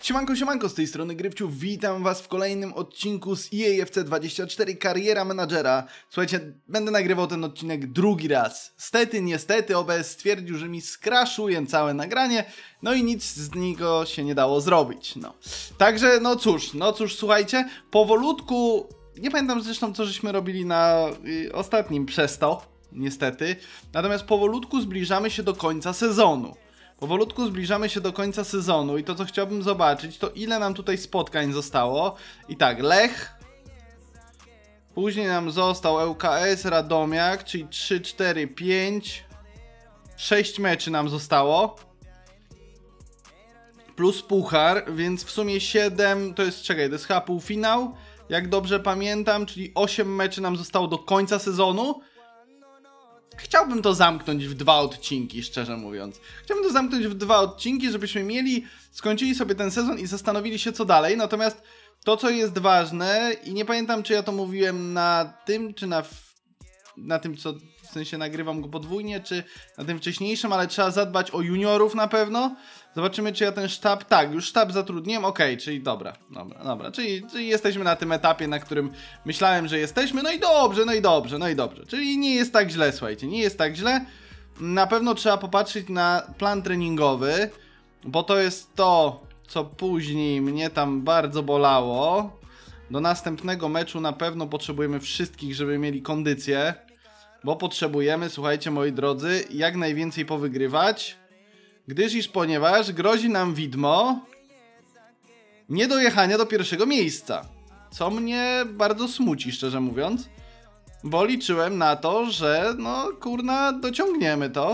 Siemanko, siemanko, z tej strony Grywciu, witam was w kolejnym odcinku z EA FC 24 Kariera Menadżera. Słuchajcie, będę nagrywał ten odcinek drugi raz. Niestety OBS stwierdził, że mi skraszuje całe nagranie, no i nic z niego się nie dało zrobić, no. Także, no cóż, słuchajcie, powolutku, nie pamiętam zresztą co żeśmy robili na ostatnim przez to, niestety, natomiast powolutku zbliżamy się do końca sezonu. Powolutku zbliżamy się do końca sezonu i to co chciałbym zobaczyć to ile nam tutaj spotkań zostało. I tak, Lech. Później nam został ŁKS, Radomiak, czyli 3, 4, 5. 6 meczy nam zostało. Plus puchar, więc w sumie 7, to jest, czekaj, to jest chyba półfinał. Jak dobrze pamiętam, czyli 8 meczy nam zostało do końca sezonu. Chciałbym to zamknąć w 2 odcinki, szczerze mówiąc. Chciałbym to zamknąć w 2 odcinki, żebyśmy skończyli sobie ten sezon i zastanowili się co dalej. Natomiast to co jest ważne i nie pamiętam czy ja to mówiłem na tym, czy na tym co w sensie nagrywam go podwójnie, czy na tym wcześniejszym, ale trzeba zadbać o juniorów na pewno. Zobaczymy czy ja ten sztab, tak, już sztab zatrudniłem, okej, czyli dobra, czyli jesteśmy na tym etapie, na którym myślałem, że jesteśmy, no i dobrze, czyli nie jest tak źle, słuchajcie, nie jest tak źle. Na pewno trzeba popatrzeć na plan treningowy, bo to jest to, co później mnie tam bardzo bolało. Do następnego meczu na pewno potrzebujemy wszystkich, żeby mieli kondycję, bo potrzebujemy, słuchajcie moi drodzy, jak najwięcej powygrywać, ponieważ grozi nam widmo niedojechania do pierwszego miejsca, co mnie bardzo smuci, szczerze mówiąc, bo liczyłem na to, że no kurna dociągniemy to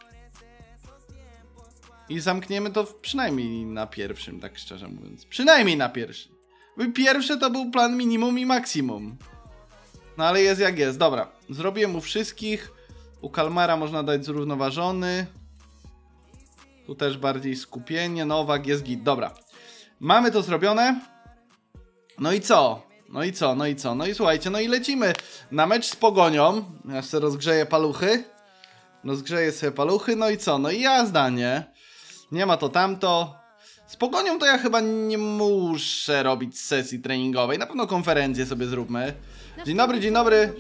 i zamkniemy to przynajmniej na pierwszym, tak szczerze mówiąc, przynajmniej na pierwszym. Pierwsze to był plan minimum i maksimum. No ale jest jak jest, dobra. Zrobiłem u wszystkich. U Kalmara można dać zrównoważony. Tu też bardziej skupienie. Nowak jest git, dobra. Mamy to zrobione. No i co? No i słuchajcie, no i lecimy na mecz z Pogonią. Ja sobie rozgrzeję paluchy. Rozgrzeję sobie paluchy, no i co? No i jazda, nie? Nie ma to tamto. Z Pogonią to ja chyba nie muszę robić sesji treningowej. Na pewno konferencję sobie zróbmy. Dzień dobry, dzień dobry.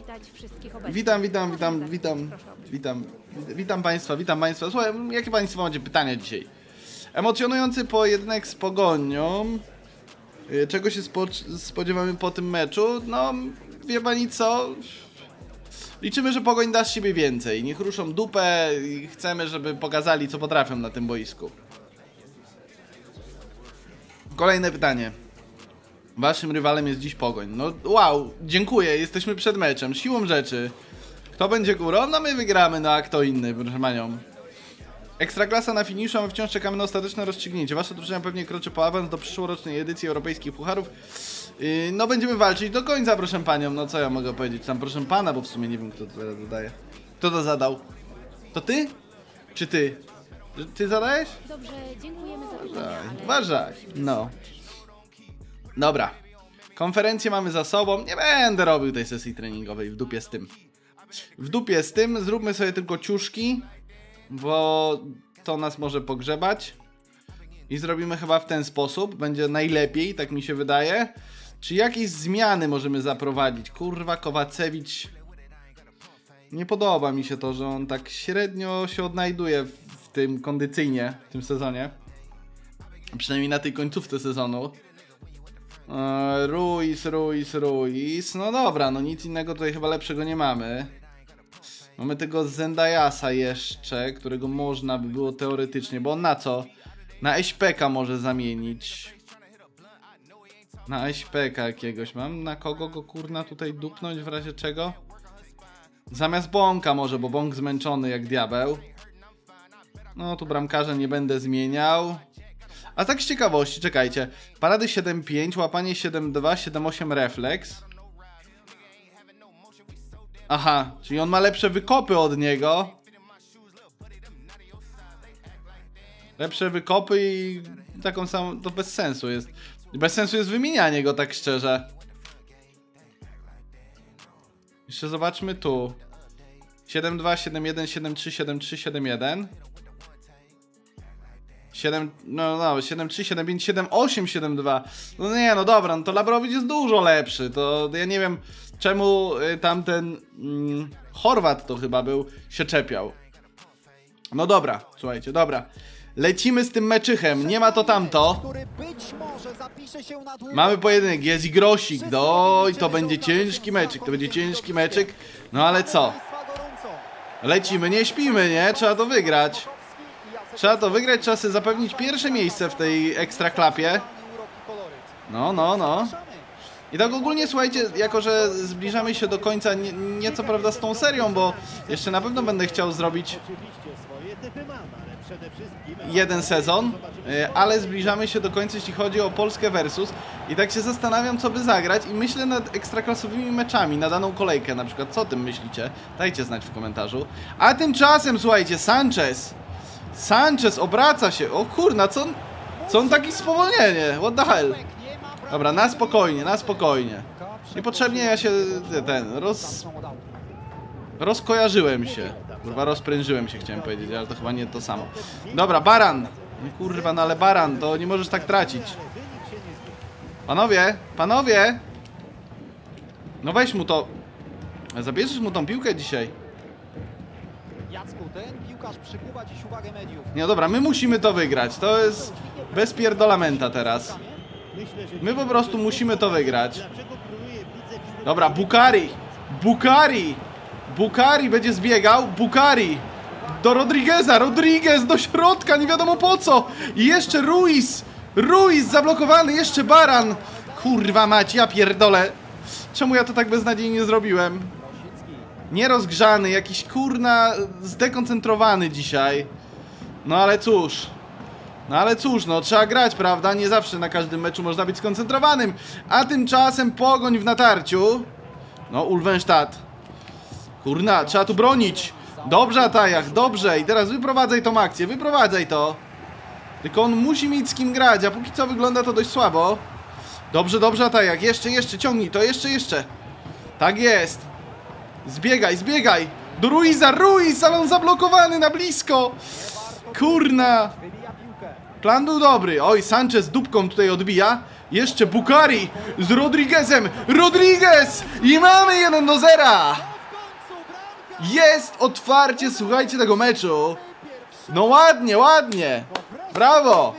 Witam Państwa. Słuchaj, jakie Państwo macie pytania dzisiaj? Emocjonujący pojedynek z Pogonią. Czego się spodziewamy po tym meczu? No, wie Pani co? Liczymy, że Pogoń da z siebie więcej. Niech ruszą dupę i chcemy, żeby pokazali, co potrafią na tym boisku. Kolejne pytanie. Waszym rywalem jest dziś Pogoń. No wow, dziękuję, jesteśmy przed meczem. Siłą rzeczy. Kto będzie górą? No my wygramy, no a kto inny, proszę panią. Ekstraklasa na finiszu, a my wciąż czekamy na ostateczne rozstrzygnięcie. Wasza drużyna pewnie kroczy po awans do przyszłorocznej edycji europejskich pucharów. No będziemy walczyć do końca, proszę panią. No co ja mogę powiedzieć tam, proszę pana, bo w sumie nie wiem kto to zadaje. Kto to zadał? To ty? Czy ty? Ty zadajesz? Dobrze, dziękujemy za pytania, ale... Uważaj, no. Dobra. Konferencję mamy za sobą. Nie będę robił tej sesji treningowej, w dupie z tym. W dupie z tym, zróbmy sobie tylko ciuszki, bo to nas może pogrzebać. I zrobimy chyba w ten sposób. Będzie najlepiej, tak mi się wydaje. Czy jakieś zmiany możemy zaprowadzić? Kurwa, Kowacewicz. Nie podoba mi się to, że on tak średnio się odnajduje w tym kondycyjnie, w tym sezonie. Przynajmniej na tej końcówce sezonu. Ruiz. No dobra, no nic innego tutaj chyba lepszego nie mamy. Mamy tego Zendayasa jeszcze, którego można by było teoretycznie, bo on na co? Na Eśpeka może zamienić. Na Eśpeka jakiegoś mam. Na kogo go kurna tutaj dupnąć w razie czego? Zamiast Bąka może, bo Bąk zmęczony jak diabeł. No tu bramkarza nie będę zmieniał. A tak z ciekawości, czekajcie. Parady 7-5, łapanie 7-2, 7-8 refleks. Aha, czyli on ma lepsze wykopy od niego. Lepsze wykopy i taką samą, to bez sensu jest. Bez sensu jest wymienianie go, tak szczerze. Jeszcze zobaczmy tu. 7-2, 7-1, 7-3, 7-3, 7-1. 7, no 7-3, 7-5, 7-8, 7-2. No nie, no dobra, no to Labrowicz jest dużo lepszy. To ja nie wiem, czemu tamten Chorwat to chyba był, się czepiał. No dobra, słuchajcie, dobra. Lecimy z tym meczychem, nie ma to tamto. Mamy pojedynek, jest i grosik. I to będzie ciężki meczyk, to będzie ciężki meczyk. No ale co? Lecimy, nie śpimy, nie? Trzeba to wygrać. Trzeba to wygrać, trzeba sobie zapewnić pierwsze miejsce w tej ekstraklapie. No. I tak ogólnie, słuchajcie, jako że zbliżamy się do końca nieco prawda z tą serią, bo jeszcze na pewno będę chciał zrobić jeden sezon, ale zbliżamy się do końca, jeśli chodzi o Polskę versus. I tak się zastanawiam, co by zagrać i myślę nad ekstraklasowymi meczami na daną kolejkę na przykład. Co o tym myślicie? Dajcie znać w komentarzu. A tymczasem, słuchajcie, Sanchez obraca się. O kurna, co on taki spowolnienie? What the hell? Dobra, na spokojnie. Niepotrzebnie ja się rozkojarzyłem się. Kurwa, rozprężyłem się, chciałem powiedzieć, ale to chyba nie to samo. Dobra, Baran. Kurwa, no ale Baran, to nie możesz tak tracić. Panowie. No weź mu to. Zabierzesz mu tą piłkę dzisiaj. Nie, dobra, my musimy to wygrać. To jest bez pierdolamenta teraz. My po prostu musimy to wygrać. Dobra, Bukari będzie zbiegał. Bukari do Rodrigueza. Rodriguez do środka, nie wiadomo po co. I jeszcze Ruiz zablokowany. Jeszcze Baran. Kurwa mać, ja pierdolę. Czemu ja to tak beznadziejnie zrobiłem? Nierozgrzany, jakiś kurna zdekoncentrowany dzisiaj. No ale cóż, no trzeba grać, prawda? Nie zawsze na każdym meczu można być skoncentrowanym. A tymczasem Pogoń w natarciu. No, Ulvenstadt. Kurna, trzeba tu bronić. Dobrze, Atajach, dobrze. I teraz wyprowadzaj tą akcję, wyprowadzaj to. Tylko on musi mieć z kim grać, a póki co wygląda to dość słabo. Dobrze, Atajach, jeszcze, ciągnij to, jeszcze. Tak jest. Zbiegaj. Do Ruiza, ale on zablokowany na blisko. Kurna. Plan był dobry. Oj, Sanchez dupką tutaj odbija. Jeszcze Bukari z Rodriguezem. Rodriguez! I mamy 1-0. Jest otwarcie, słuchajcie, tego meczu. No ładnie. Brawo.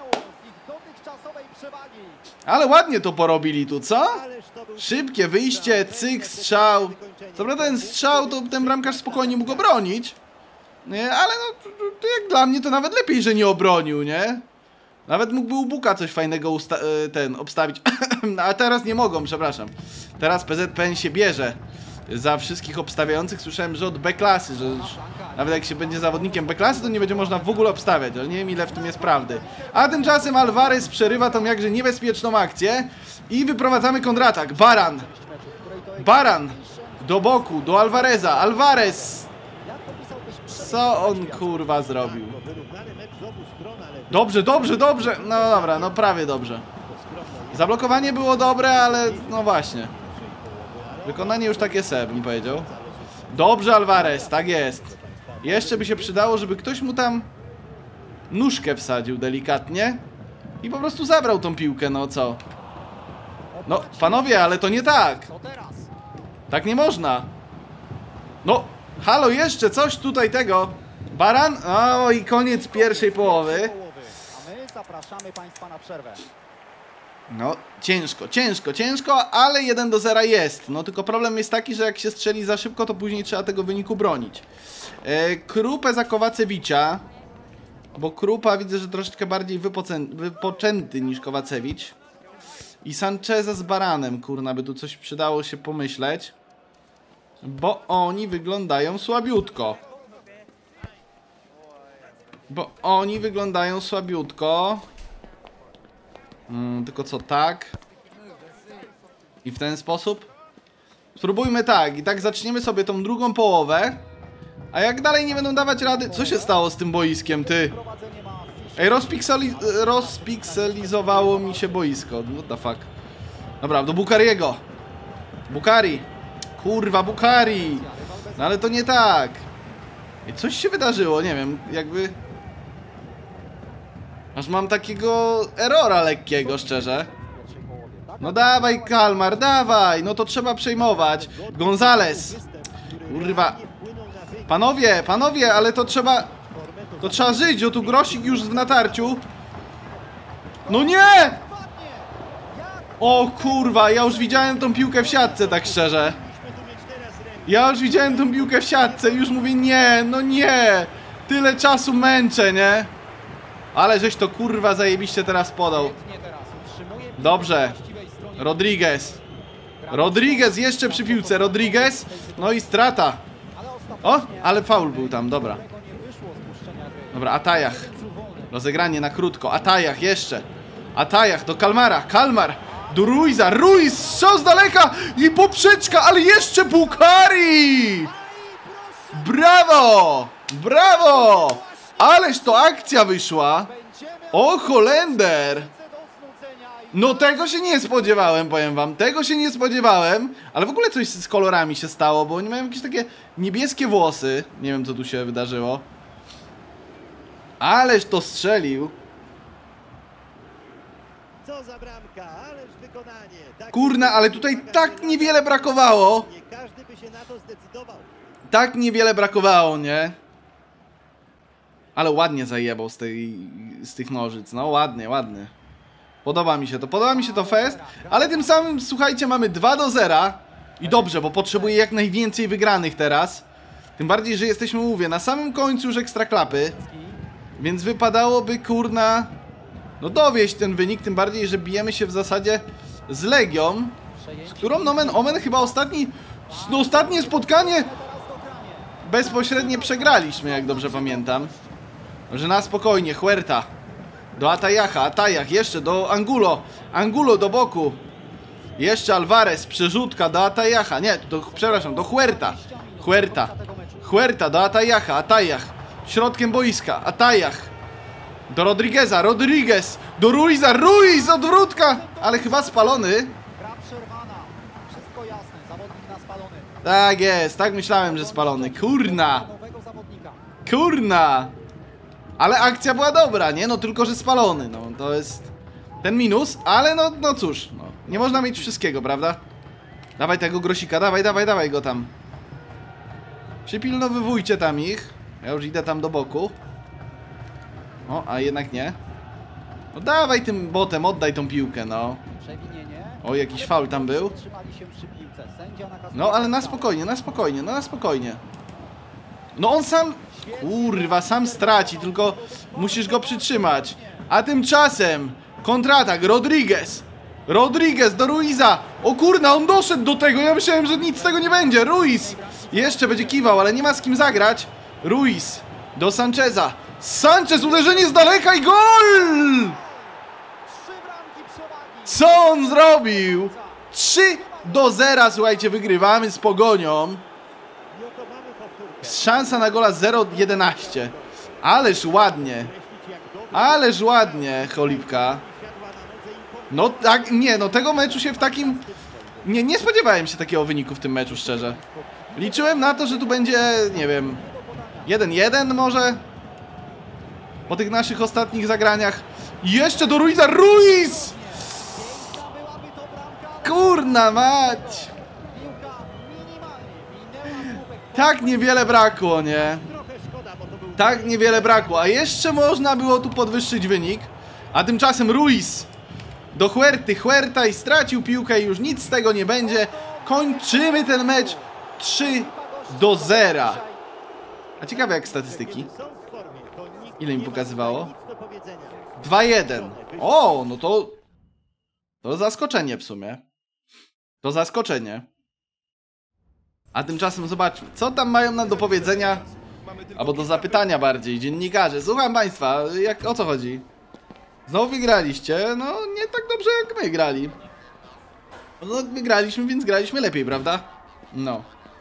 Ale ładnie to porobili tu, co? Szybkie wyjście, cyk, strzał. Co prawda ten strzał, to ten bramkarz spokojnie mógł obronić. Nie, ale no, to jak dla mnie to nawet lepiej, że nie obronił, nie? Nawet mógłby u Buka coś fajnego obstawić. A teraz nie mogą, przepraszam. Teraz PZPN się bierze za wszystkich obstawiających. Słyszałem, że od B-klasy, że nawet jak się będzie zawodnikiem B-klasy, to nie będzie można w ogóle obstawiać, ale nie wiem, ile w tym jest prawdy. A tymczasem Alvarez przerywa tą jakże niebezpieczną akcję i wyprowadzamy kontratak. Baran do boku, do Alvareza. Alvarez! Co on kurwa zrobił? Dobrze. No dobra, no prawie dobrze. Zablokowanie było dobre, ale no właśnie. Wykonanie już takie se, bym powiedział. Dobrze, Alvarez, tak jest. Jeszcze by się przydało, żeby ktoś mu tam nóżkę wsadził delikatnie i po prostu zabrał tą piłkę, no co? No, panowie, ale to nie tak. Tak nie można. No, halo, jeszcze coś tutaj tego. Baran? O, i koniec pierwszej połowy. A my zapraszamy Państwa na przerwę. No, ciężko, ale 1-0 jest. No, tylko problem jest taki, że jak się strzeli za szybko, to później trzeba tego wyniku bronić. Krupę za Kowacewicza, bo Krupa widzę, że troszeczkę bardziej wypoczęty niż Kowacewicz. I Sancheza z Baranem, kurna, by tu coś przydało się pomyśleć. Bo oni wyglądają słabiutko. Tylko co, tak? I w ten sposób? Spróbujmy tak. I tak zaczniemy sobie tą drugą połowę. A jak dalej nie będą dawać rady... Co się stało z tym boiskiem, ty? Ej, rozpikselizowało mi się boisko. What the fuck? Dobra, do Bukariego. Bukari. Kurwa, Bukari. No ale to nie tak. I coś się wydarzyło, nie wiem, jakby... Aż mam takiego errora lekkiego, szczerze. No dawaj, Kalmar, dawaj! No to trzeba przejmować. Gonzales. Kurwa. Panowie, ale to trzeba... To trzeba żyć, o tu grosik już w natarciu. No nie! O kurwa, ja już widziałem tą piłkę w siatce, tak szczerze. Ja już widziałem tą piłkę w siatce i już mówię nie, no nie. Tyle czasu męczę, nie? Ale żeś to kurwa zajebiście teraz podał. Dobrze. Rodriguez jeszcze przy piłce. Rodriguez. No i strata. O, ale faul był tam, dobra. Dobra, Atajach. Rozegranie na krótko. Atajach jeszcze. Atajach do Kalmara. Kalmar do Ruiza. Ruiz strzał z daleka i poprzeczka, ale jeszcze Bukhari. Brawo! Brawo! Ależ to akcja wyszła. O, Holender. No tego się nie spodziewałem, powiem wam. Tego się nie spodziewałem. Ale w ogóle coś z kolorami się stało, bo oni mają jakieś takie niebieskie włosy. Nie wiem, co tu się wydarzyło. Ależ to strzelił. Co za bramka, ależ wykonanie. Kurna, ale tutaj tak niewiele brakowało. Nie każdy by się na to zdecydował. Tak niewiele brakowało, nie? Ale ładnie zajebał z tych nożyc. No ładnie, ładnie. Podoba mi się to fest. Ale tym samym, słuchajcie, mamy 2-0. I dobrze, bo potrzebuję jak najwięcej wygranych teraz. Tym bardziej, że jesteśmy, mówię, na samym końcu już ekstraklapy. Więc wypadałoby, kurna, no dowieść ten wynik. Tym bardziej, że bijemy się w zasadzie z Legią, z którą nomen omen chyba ostatnie spotkanie bezpośrednio przegraliśmy, jak dobrze pamiętam. Że na spokojnie, Huerta do Atajacha, Atajach jeszcze do Angulo, Angulo do boku. Jeszcze Alvarez, przerzutka do Atajacha, nie, przepraszam, do Huerta. Huerta do Atajacha, Atajach środkiem boiska, Atajach do Rodrigueza, Rodriguez do Ruiza, Ruiz, odwrótka, ale chyba spalony. Gra przerwana. Wszystko jasne. Zawodnik na spalony. Tak jest, tak myślałem, że spalony. Kurna, Nowego zawodnika. kurna. Ale akcja była dobra, nie? No tylko, że spalony, no to jest ten minus, ale no cóż, no, nie można mieć wszystkiego, prawda? Dawaj tego grosika, dawaj go tam. Przypilnowywujcie tam ich. Ja już idę tam do boku. O, a jednak nie. No dawaj tym botem, oddaj tą piłkę, no. Przewinienie. O, jakiś faul tam był. Trzymali się przy piłce. Sędzia nakazuje No ale na faul. spokojnie, na spokojnie, no na spokojnie. No on sam, kurwa, sam straci, tylko musisz go przytrzymać. A tymczasem kontratak, Rodriguez do Ruiza. O kurna, on doszedł do tego, ja myślałem, że nic z tego nie będzie. Ruiz jeszcze będzie kiwał, ale nie ma z kim zagrać. Ruiz do Sancheza. Sanchez, uderzenie z daleka i gol! 3 bramki przewagi. Co on zrobił? 3-0, słuchajcie, wygrywamy z Pogonią. No to mamy powtórkę. Szansa na gola 0-11. Ależ ładnie, Cholipka. Siadła na nodze i No tak, nie, no tego meczu się w takim... Nie spodziewałem się takiego wyniku w tym meczu, szczerze. Liczyłem na to, że tu będzie, nie wiem, 1-1 może? Po tych naszych ostatnich zagraniach. Jeszcze do Ruiza, Ruiz! Byłaby to bramka. Kurna mać! Piłka minimalnie. Minęła słupek. Tak niewiele brakło, nie? trochę szkoda, bo to był Tak niewiele brakło, a jeszcze można było tu podwyższyć wynik. A tymczasem Ruiz do Huerta i stracił piłkę i już nic z tego nie będzie. Kończymy ten mecz 3-0. A ciekawe jak statystyki. są w formie. To nikt Ile mi nie ma pokazywało? nic do powiedzenia. 2-1. O, no to... To zaskoczenie w sumie. To zaskoczenie. A tymczasem zobaczmy, co tam mają nam do powiedzenia, albo do zapytania bardziej, dziennikarze. Słucham państwa, o co chodzi? Znowu wygraliście, no nie tak dobrze jak my grali. No wygraliśmy, więc graliśmy lepiej, prawda? No.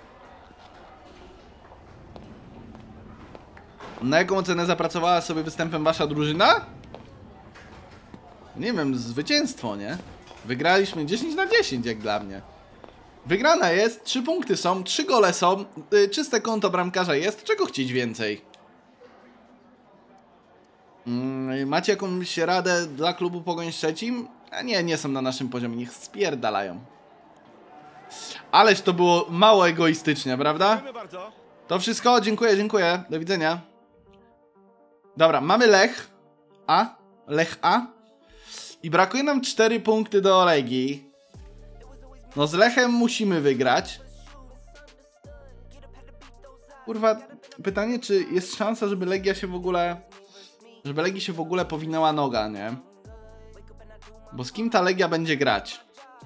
Na jaką ocenę zapracowała sobie występem wasza drużyna? Nie wiem, zwycięstwo, nie? Wygraliśmy 10/10 jak dla mnie. Wygrana jest, 3 punkty są, 3 gole są, czyste konto bramkarza jest, czego chcieć więcej? Macie jakąś radę dla klubu Pogoń Szczecin? A nie są na naszym poziomie, niech spierdalają. Ależ to było mało egoistycznie, prawda? Dziękujemy bardzo. To wszystko, dziękuję, do widzenia. Dobra, mamy Lech A. I brakuje nam 4 punkty do Legii. No z Lechem musimy wygrać. Kurwa, pytanie, czy jest szansa, żeby Legia się w ogóle... Żeby Legii się w ogóle powinęła noga, nie? Bo z kim ta Legia będzie grać?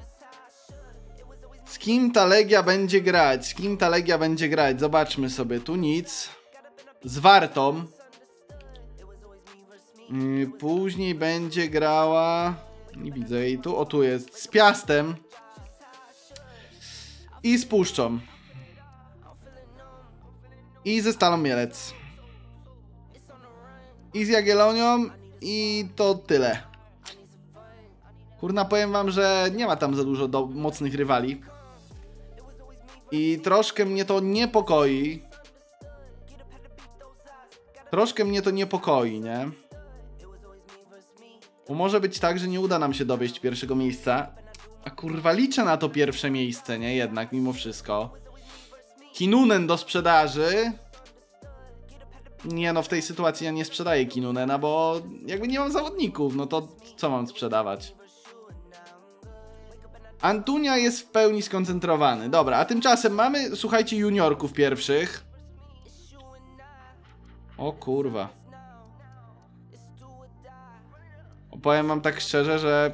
Z kim ta Legia będzie grać? Zobaczmy sobie, tu nic. Z Wartą. Później będzie grała... Nie widzę jej tu. O, tu jest. Z Piastem. I z Puszczą. I ze Stalą Mielec. I z Jagiellonią. I to tyle. Kurna, powiem wam, że nie ma tam za dużo mocnych rywali. I troszkę mnie to niepokoi. Nie? Bo może być tak, że nie uda nam się dowieść pierwszego miejsca. A kurwa, liczę na to pierwsze miejsce, nie? Jednak, mimo wszystko. Kinunen do sprzedaży. Nie no, w tej sytuacji ja nie sprzedaję Kinunena, bo jakby nie mam zawodników, no to co mam sprzedawać? Antunia jest w pełni skoncentrowany. Dobra, a tymczasem mamy, słuchajcie, juniorków pierwszych. O kurwa. Powiem wam tak szczerze, że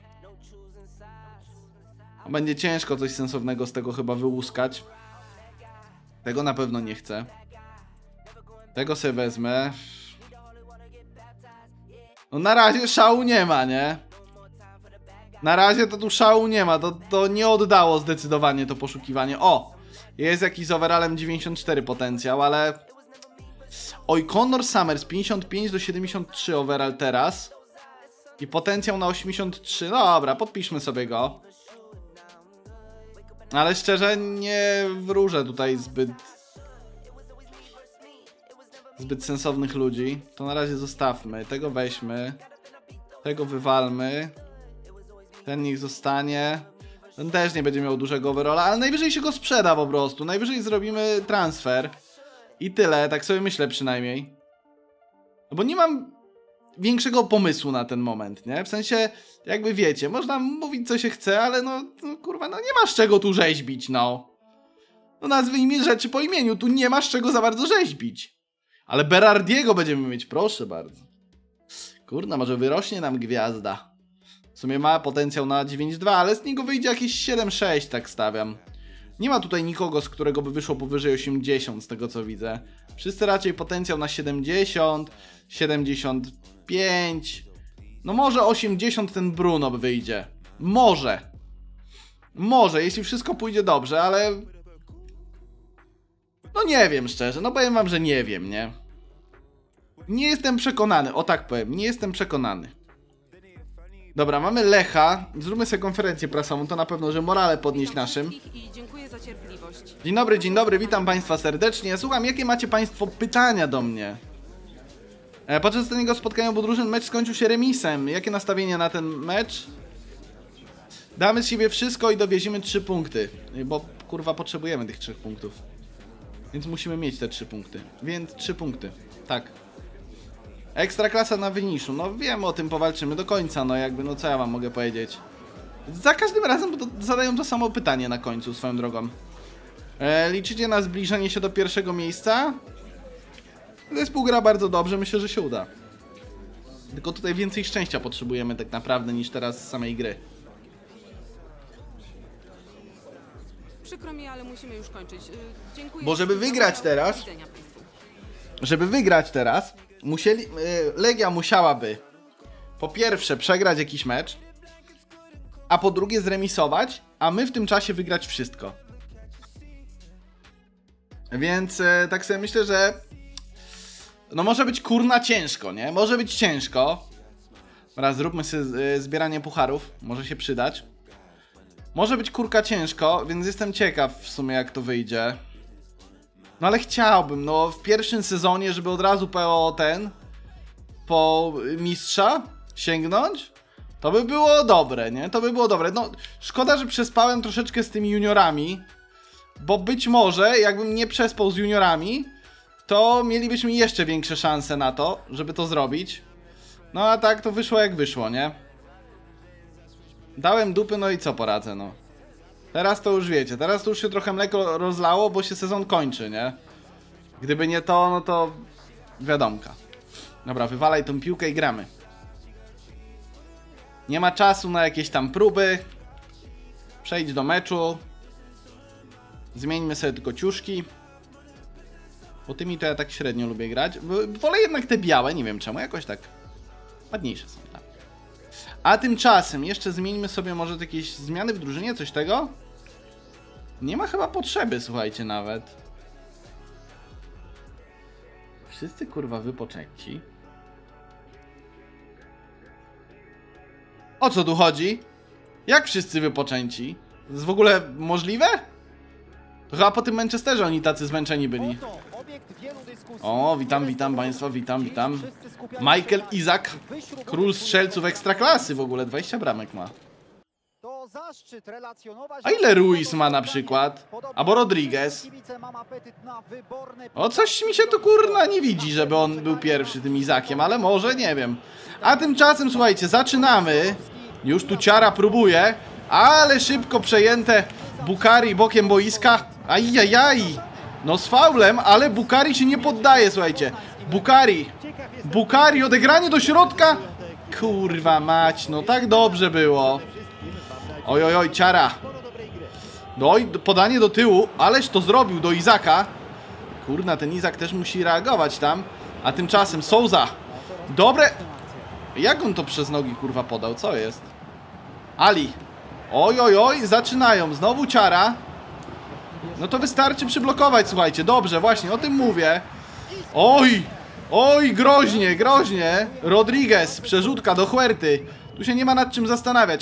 będzie ciężko coś sensownego z tego chyba wyłuskać. Tego na pewno nie chcę. Tego sobie wezmę. No na razie szału nie ma, nie? Na razie to tu szału nie ma. To nie oddało zdecydowanie to poszukiwanie. O! Jest jakiś z overallem 94 potencjał, ale... Oj, Connor Summers 55 do 73 overall teraz. I potencjał na 83. No dobra, podpiszmy sobie go. Ale szczerze nie wróżę tutaj zbyt sensownych ludzi. To na razie zostawmy. Tego weźmy. Tego wywalmy. Ten niech zostanie. Ten też nie będzie miał dużego overalla, ale najwyżej się go sprzeda po prostu. Najwyżej zrobimy transfer. I tyle, tak sobie myślę przynajmniej. No bo nie mam większego pomysłu na ten moment, nie? W sensie, jakby wiecie, można mówić co się chce, ale no kurwa, no nie masz czego tu rzeźbić, no. No nazwijmy rzeczy po imieniu, tu nie masz czego za bardzo rzeźbić. Ale Berardiego będziemy mieć, proszę bardzo. Kurna, może wyrośnie nam gwiazda. W sumie ma potencjał na 9,2, ale z niego wyjdzie jakieś 7,6, tak stawiam. Nie ma tutaj nikogo, z którego by wyszło powyżej 80, z tego co widzę. Wszyscy raczej potencjał na 70, 75. No może 80 ten Bruno wyjdzie. Może. Może, jeśli wszystko pójdzie dobrze, ale... No nie wiem szczerze, no powiem wam, że nie wiem, nie? Nie jestem przekonany, o tak powiem, nie jestem przekonany. Dobra, mamy Lecha. Zróbmy sobie konferencję prasową, to na pewno, że morale podnieść naszym. I dziękuję za cierpliwość. Dzień dobry, witam państwa serdecznie. Słucham, jakie macie państwo pytania do mnie? Podczas ostatniego spotkania obu drużyn mecz skończył się remisem. Jakie nastawienie na ten mecz? Damy z siebie wszystko i dowiezimy 3 punkty. Bo kurwa potrzebujemy tych 3 punktów. Więc musimy mieć te 3 punkty. Więc 3 punkty, tak. Ekstraklasa na wyniszu, no wiem o tym, powalczymy do końca, no jakby, no co ja wam mogę powiedzieć. Za każdym razem zadają to samo pytanie na końcu, swoją drogą. Liczycie na zbliżenie się do pierwszego miejsca? Zespół gra bardzo dobrze, myślę, że się uda. Tylko tutaj więcej szczęścia potrzebujemy tak naprawdę niż teraz z samej gry. Przykro mi, ale musimy już kończyć. Dziękuję. Bo żeby wygrać teraz... Do widzenia państwu. Żeby wygrać teraz, Legia musiałaby po pierwsze przegrać jakiś mecz, a po drugie zremisować, a my w tym czasie wygrać wszystko. Więc tak sobie myślę, że no może być kurna ciężko, nie? Może być ciężko. Teraz zróbmy sobie zbieranie pucharów, może się przydać. Może być kurka ciężko, więc jestem ciekaw w sumie jak to wyjdzie. No ale chciałbym, no w pierwszym sezonie, żeby od razu PO po mistrza sięgnąć, to by było dobre, nie? To by było dobre. No, szkoda, że przespałem troszeczkę z tymi juniorami, bo być może, jakbym nie przespał z juniorami, to mielibyśmy jeszcze większe szanse na to, żeby to zrobić. No a tak to wyszło jak wyszło, nie? Dałem dupy, no i co poradzę, no. Teraz to już wiecie, teraz to już się trochę mleko rozlało, bo się sezon kończy, nie? Gdyby nie to, no to wiadomka. Dobra, wywalaj tą piłkę i gramy. Nie ma czasu na jakieś tam próby. Przejdź do meczu. Zmieńmy sobie tylko ciuszki. Bo tymi to ja tak średnio lubię grać. Wolę jednak te białe, nie wiem czemu, jakoś tak ładniejsze są. Tak. A tymczasem jeszcze zmieńmy sobie może jakieś zmiany w drużynie, coś tego. Nie ma chyba potrzeby, słuchajcie, nawet. Wszyscy kurwa wypoczęci. O co tu chodzi? Jak wszyscy wypoczęci? To jest w ogóle możliwe? To chyba po tym Manchesterze oni tacy zmęczeni byli. Oto obiekt wielu dyskusji. O, witam państwa, witam. Michael Isak, król strzelców ekstraklasy w ogóle, 20 bramek ma. To zaszczyt relacjonować. A ile Ruiz ma na przykład? Albo Rodriguez? O, coś mi się tu kurna nie widzi, żeby on był pierwszy tym Izakiem, ale może, nie wiem. A tymczasem, słuchajcie, zaczynamy. Już tu Ciara próbuje, ale szybko przejęte Bukari bokiem boiska. Ajajaj! No z faulem, ale Bukari się nie poddaje, słuchajcie. Bukari, odegranie do środka. Kurwa mać, no tak dobrze było. Oj, Ciara. No i podanie do tyłu, ależ to zrobił do Izaka. Kurna, ten Izak też musi reagować tam. A tymczasem Souza. Dobre. Jak on to przez nogi kurwa podał? Co jest? Ali. Oj, zaczynają. Znowu Ciara. No to wystarczy przyblokować, słuchajcie. Dobrze, właśnie, o tym mówię. Oj, groźnie. Rodriguez, przerzutka do Huerty. Tu się nie ma nad czym zastanawiać.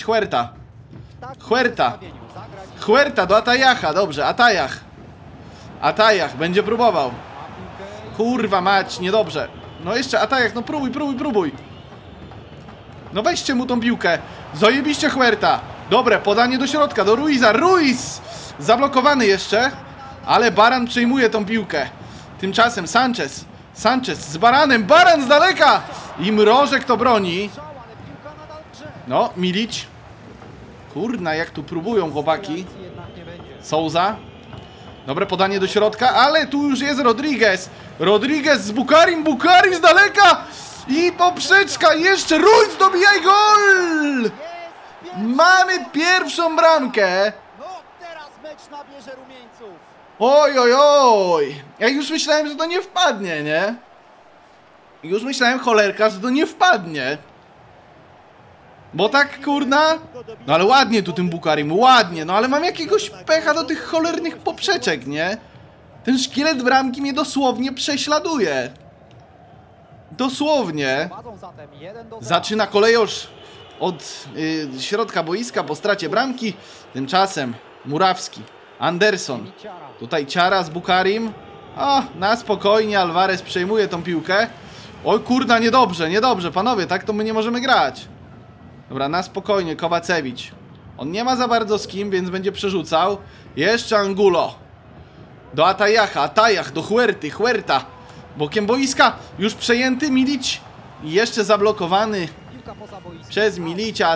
Huerta do Atajacha, dobrze, Atajach będzie próbował. Kurwa mać, niedobrze. No jeszcze Atajach, no próbuj. No weźcie mu tą piłkę. Zajebiście Huerta. Dobre, podanie do środka, do Ruiza. Ruiz! Zablokowany jeszcze. Ale Baran przejmuje tą piłkę. Tymczasem Sanchez z Baranem. Baran z daleka! I Mrożek to broni. No, Milić. Kurna, jak tu próbują chłopaki. Souza. Dobre podanie do środka, ale tu już jest Rodriguez z Bukarim z daleka. I poprzeczka jeszcze. Ruiz dobija i gol! Mamy pierwszą bramkę. No teraz mecz nabierze rumieńców. Oj. Ja już myślałem, że to nie wpadnie, nie? Już myślałem, cholerka, że to nie wpadnie. Bo tak, kurna. No ale ładnie tu tym Bukarim, ładnie. No ale mam jakiegoś pecha do tych cholernych poprzeczek, nie? Ten szkielet bramki mnie dosłownie prześladuje. Dosłownie. Zaczyna kolejosz od środka boiska po stracie bramki. Tymczasem Murawski, Anderson. Tutaj Ciara z Bukarim. O, na spokojnie Alvarez przejmuje tą piłkę. Oj kurna, niedobrze, panowie, tak to my nie możemy grać. Dobra, na spokojnie, Kowacewicz. On nie ma za bardzo z kim, więc będzie przerzucał. Jeszcze Angulo. Do Atajacha, Atajach, do Huerta. Bokiem boiska, już przejęty Milić. I jeszcze zablokowany przez Milicia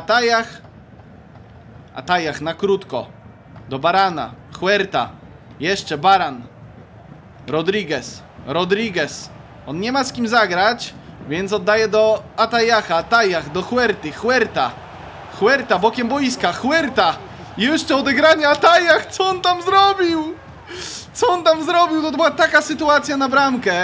Atajach na krótko. Do Barana, Huerta. Jeszcze Baran. Rodriguez. On nie ma z kim zagrać, więc oddaje do Atajacha. Atajach do Huerta bokiem boiska. Jeszcze odegranie Atajach. Co on tam zrobił? To była taka sytuacja na bramkę.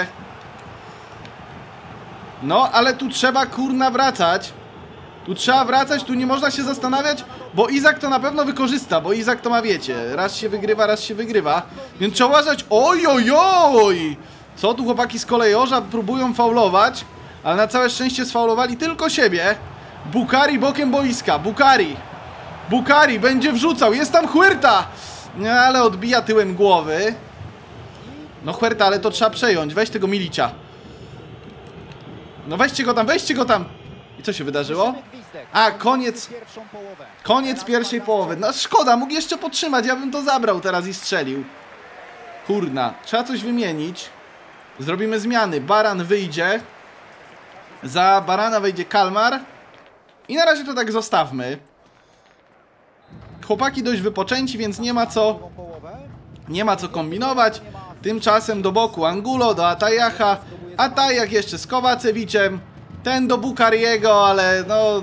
No, ale tu trzeba kurna wracać. Tu nie można się zastanawiać, bo Izak to na pewno wykorzysta, bo Izak to ma, wiecie, raz się wygrywa. Więc trzeba uważać. Oj! Co tu chłopaki z kolejorza próbują faulować, ale na całe szczęście sfaulowali tylko siebie. Bukari bokiem boiska. Bukari będzie wrzucał. Jest tam Huerta. No, ale odbija tyłem głowy. No Huerta, ale to trzeba przejąć. Weź tego Milicia. No weźcie go tam, weźcie go tam! I co się wydarzyło? Słyszymy gwizdek. A, koniec. Pierwszą połowę. Koniec Teraz pierwszej bramkarz połowy. No szkoda, mógł jeszcze podtrzymać, ja bym to zabrał teraz i strzelił. Kurna, trzeba coś wymienić. Zrobimy zmiany. Baran wyjdzie. Za Barana wejdzie Kalmar. I na razie to tak zostawmy. Chłopaki dość wypoczęci, więc nie ma co... drugą połowę. Nie ma co kombinować. Tymczasem do boku Angulo, do Atajacha. Atajach jeszcze z Kowacewiczem. Ten do Bukariego, ale no...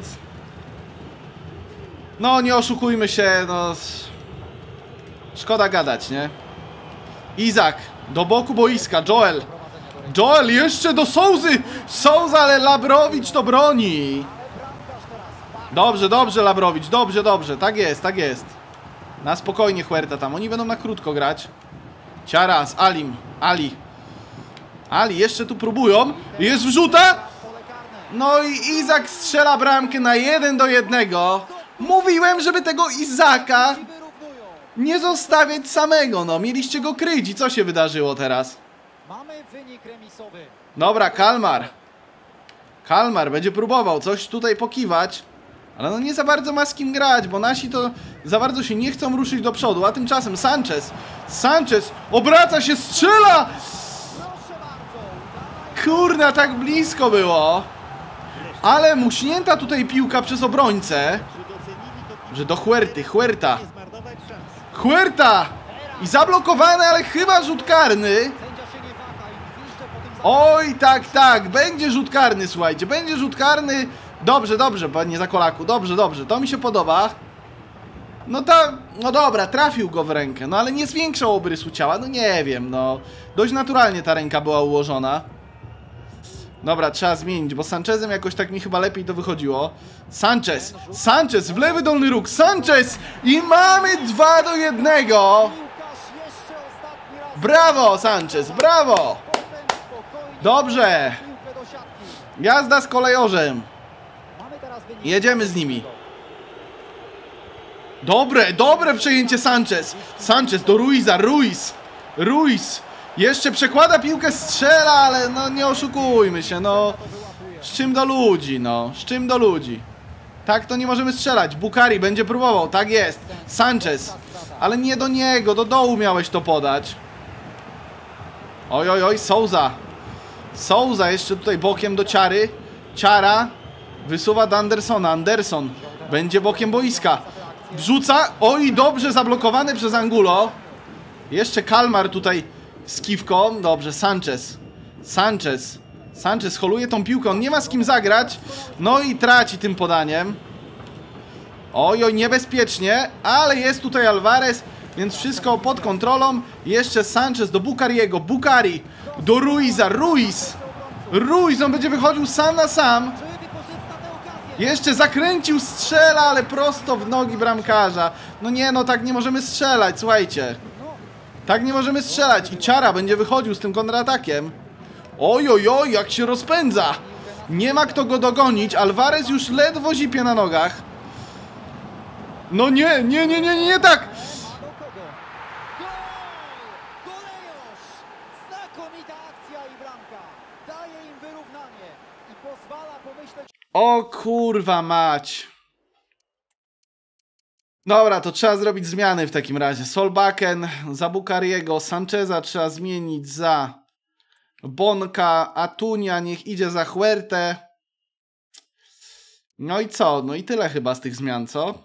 No nie oszukujmy się, no... Szkoda gadać, nie? Izak, do boku boiska, Joel. Joel jeszcze do Souzy! Souza, ale Labrowicz to broni. Dobrze, dobrze Labrowicz, dobrze, dobrze. Tak jest, tak jest. Na spokojnie Huerta tam, oni będą na krótko grać. Ciaras, Alim, Ali jeszcze tu próbują. Jest wrzuta! No i Izak strzela bramkę na 1-1. Mówiłem, żeby tego Izaka nie zostawiać samego, no. Mieliście go kryć i co się wydarzyło teraz? Mamy wynik remisowy. Dobra, Kalmar. Kalmar będzie próbował coś tutaj pokiwać. Ale no nie za bardzo ma z kim grać, bo nasi to za bardzo się nie chcą ruszyć do przodu. A tymczasem Sanchez obraca się, strzela! Kurna, tak blisko było. Ale muśnięta tutaj piłka przez obrońcę. Że do Huerta. Huerta! I zablokowane, ale chyba rzut karny. Sędzia się nie waha i gwizdże po tym Oj, tak, tak, będzie rzut karny, słuchajcie, będzie rzut karny. Dobrze, dobrze, panie Zakolaku, dobrze, dobrze, to mi się podoba. No dobra, trafił go w rękę, no ale nie zwiększał obrysu ciała, no nie wiem, no. Dość naturalnie ta ręka była ułożona. Dobra, trzeba zmienić, bo Sanchezem jakoś tak mi chyba lepiej to wychodziło. Sanchez w lewy dolny róg, Sanchez! I mamy 2-1! piłkarz jeszcze ostatni raz. Brawo, Sanchez, brawo! Potem spokojnie Dobrze, piłkę do siatki. jazda z kolejorzem. Mamy teraz wynik. Jedziemy z nimi. Dobre przejęcie Sanchez do Ruiza, Ruiz. Jeszcze przekłada piłkę, strzela, ale no nie oszukujmy się, no. Z czym do ludzi, Tak to nie możemy strzelać. Bukari będzie próbował, tak jest. Sanchez, ale nie do niego, do dołu miałeś to podać. Oj, Souza jeszcze tutaj bokiem do Ciary. Ciara wysuwa do Andersona. Anderson będzie bokiem boiska. Wrzuca. Oj, dobrze zablokowany przez Angulo. Jeszcze Kalmar tutaj z kiwką. Dobrze, Sanchez holuje tą piłkę. On nie ma z kim zagrać. No i traci tym podaniem. Oj, niebezpiecznie. Ale jest tutaj Alvarez. Więc wszystko pod kontrolą. Jeszcze Sanchez do Bukariego. Bukari do Ruiza. Ruiz, on będzie wychodził sam na sam. Czy wykorzysta tę okazję? Jeszcze zakręcił, strzela, ale prosto w nogi bramkarza. No nie, no tak nie możemy strzelać, słuchajcie. Tak nie możemy strzelać. I Ciara będzie wychodził z tym kontratakiem. Oj, jak się rozpędza. Nie ma kto go dogonić. Alvarez już ledwo zipie na nogach. No nie tak. Do kogo? Gol! Kolejosz! Znakomita akcja i bramka. Daje im wyrównanie i pozwala pomyśleć... O kurwa mać. Dobra, to trzeba zrobić zmiany w takim razie. Solbakken za Bukariego, Sancheza trzeba zmienić za Bonka, Atunia niech idzie za Huertę. No i co? No i tyle chyba z tych zmian, co?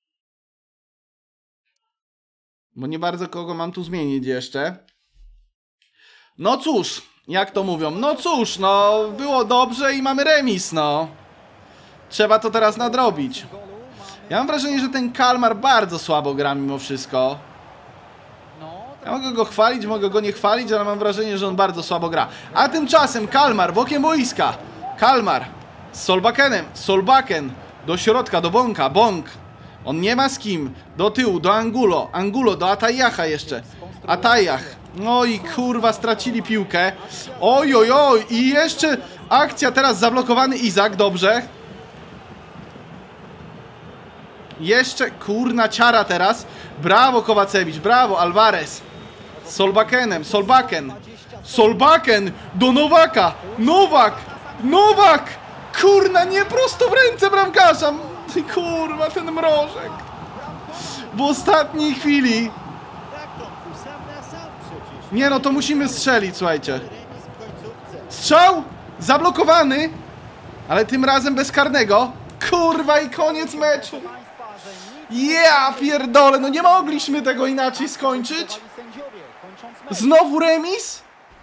Bo nie bardzo kogo mam tu zmienić jeszcze. No cóż, jak to mówią? No cóż, no było dobrze i mamy remis, no. Trzeba to teraz nadrobić. Ja mam wrażenie, że ten Kalmar bardzo słabo gra mimo wszystko. Ja mogę go chwalić, mogę go nie chwalić, ale mam wrażenie, że on bardzo słabo gra. A tymczasem Kalmar bokiem boiska. Kalmar z Solbakkenem. Solbakken do środka, do Bonka. Bonk. On nie ma z kim. Do tyłu, do Angulo. Angulo do Atajacha jeszcze. Atajach. No i kurwa stracili piłkę. Oj. I jeszcze akcja teraz zablokowany Izak. Dobrze. Jeszcze kurna Ciara teraz. Brawo Kowacewicz, brawo Alvarez. Solbakkenem, Solbakken do Nowaka. Nowak Nowak! Kurna, nie prosto w ręce bramkarza! Kurwa, ten mrożek! W ostatniej chwili! Tak, Tomku, sam na sam przecież. Nie no, to musimy strzelić, słuchajcie. Remis w końcówce. Strzał! Zablokowany! Ale tym razem bez karnego. Kurwa, i koniec meczu! Państwa, że nic Ja pierdolę, no nie mogliśmy tego inaczej skończyć. sędziowie, kończąc mecz. Znowu remis?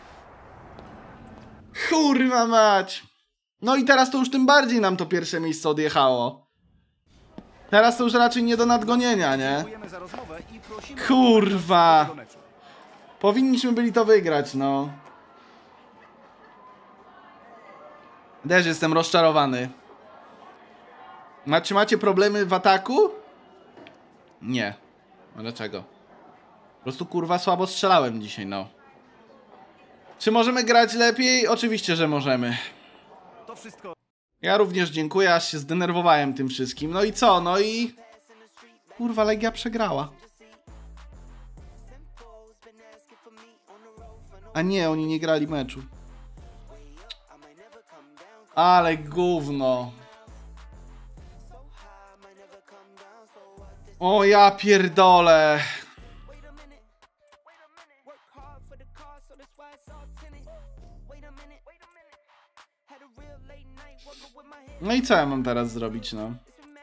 Kurwa mać. No i teraz to już tym bardziej nam to pierwsze miejsce odjechało. Teraz to już raczej nie do nadgonienia, nie? Dziękujemy za rozmowę i prosimy Kurwa. do meczu. Powinniśmy byli to wygrać, no. Też jestem rozczarowany. Macie problemy w ataku? Nie. A dlaczego? Po prostu kurwa słabo strzelałem dzisiaj, no. Czy możemy grać lepiej? Oczywiście, że możemy. To wszystko. Ja również dziękuję, aż się zdenerwowałem tym wszystkim. No i co? No i... Kurwa, Legia przegrała. A nie, oni nie grali meczu. Ale gówno. O ja pierdolę. No i co ja mam teraz zrobić, no?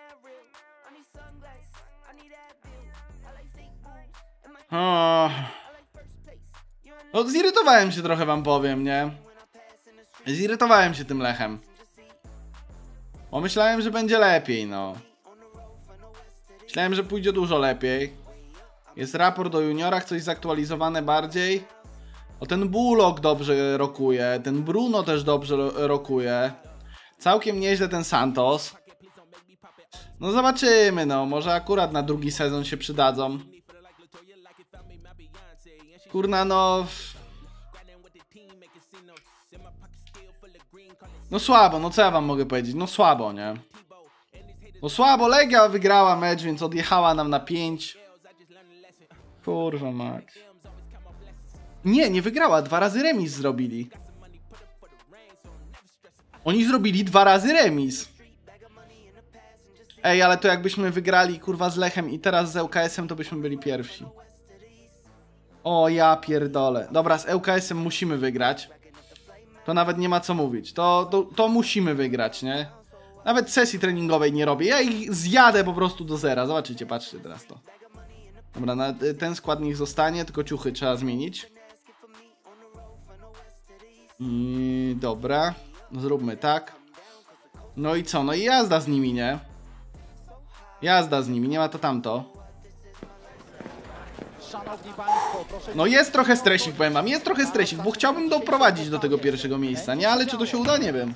O. No zirytowałem się trochę, wam powiem, nie? Zirytowałem się tym Lechem. Bo myślałem, że będzie lepiej, no. Myślałem, że pójdzie dużo lepiej. Jest raport o juniorach, coś zaktualizowane bardziej. O, ten Bullock dobrze rokuje. Ten Bruno też dobrze rokuje. Całkiem nieźle ten Santos. No zobaczymy, no. Może akurat na drugi sezon się przydadzą. Kurna, no... No słabo, no co ja wam mogę powiedzieć? No słabo, nie? No słabo, Legia wygrała mecz, więc odjechała nam na 5. Kurwa mać. Nie, nie wygrała, 2 razy remis zrobili. Oni zrobili 2 razy remis. Ej, ale to jakbyśmy wygrali kurwa z Lechem i teraz z ŁKS-em, to byśmy byli pierwsi. O ja pierdolę. Dobra, z ŁKS-em musimy wygrać. To nawet nie ma co mówić. To musimy wygrać, nie? Nawet sesji treningowej nie robię. Ja ich zjadę po prostu do zera. Zobaczycie, patrzcie teraz to. Dobra, ten skład niech zostanie, tylko ciuchy trzeba zmienić. I dobra. Zróbmy tak. No i co? No i jazda z nimi, nie? Jazda z nimi, nie ma to tamto. Szanowni Państwo, proszę... No jest trochę stresik, powiem wam, jest trochę stresik, bo chciałbym doprowadzić do tego pierwszego miejsca, nie? Ale czy to się uda? Nie wiem.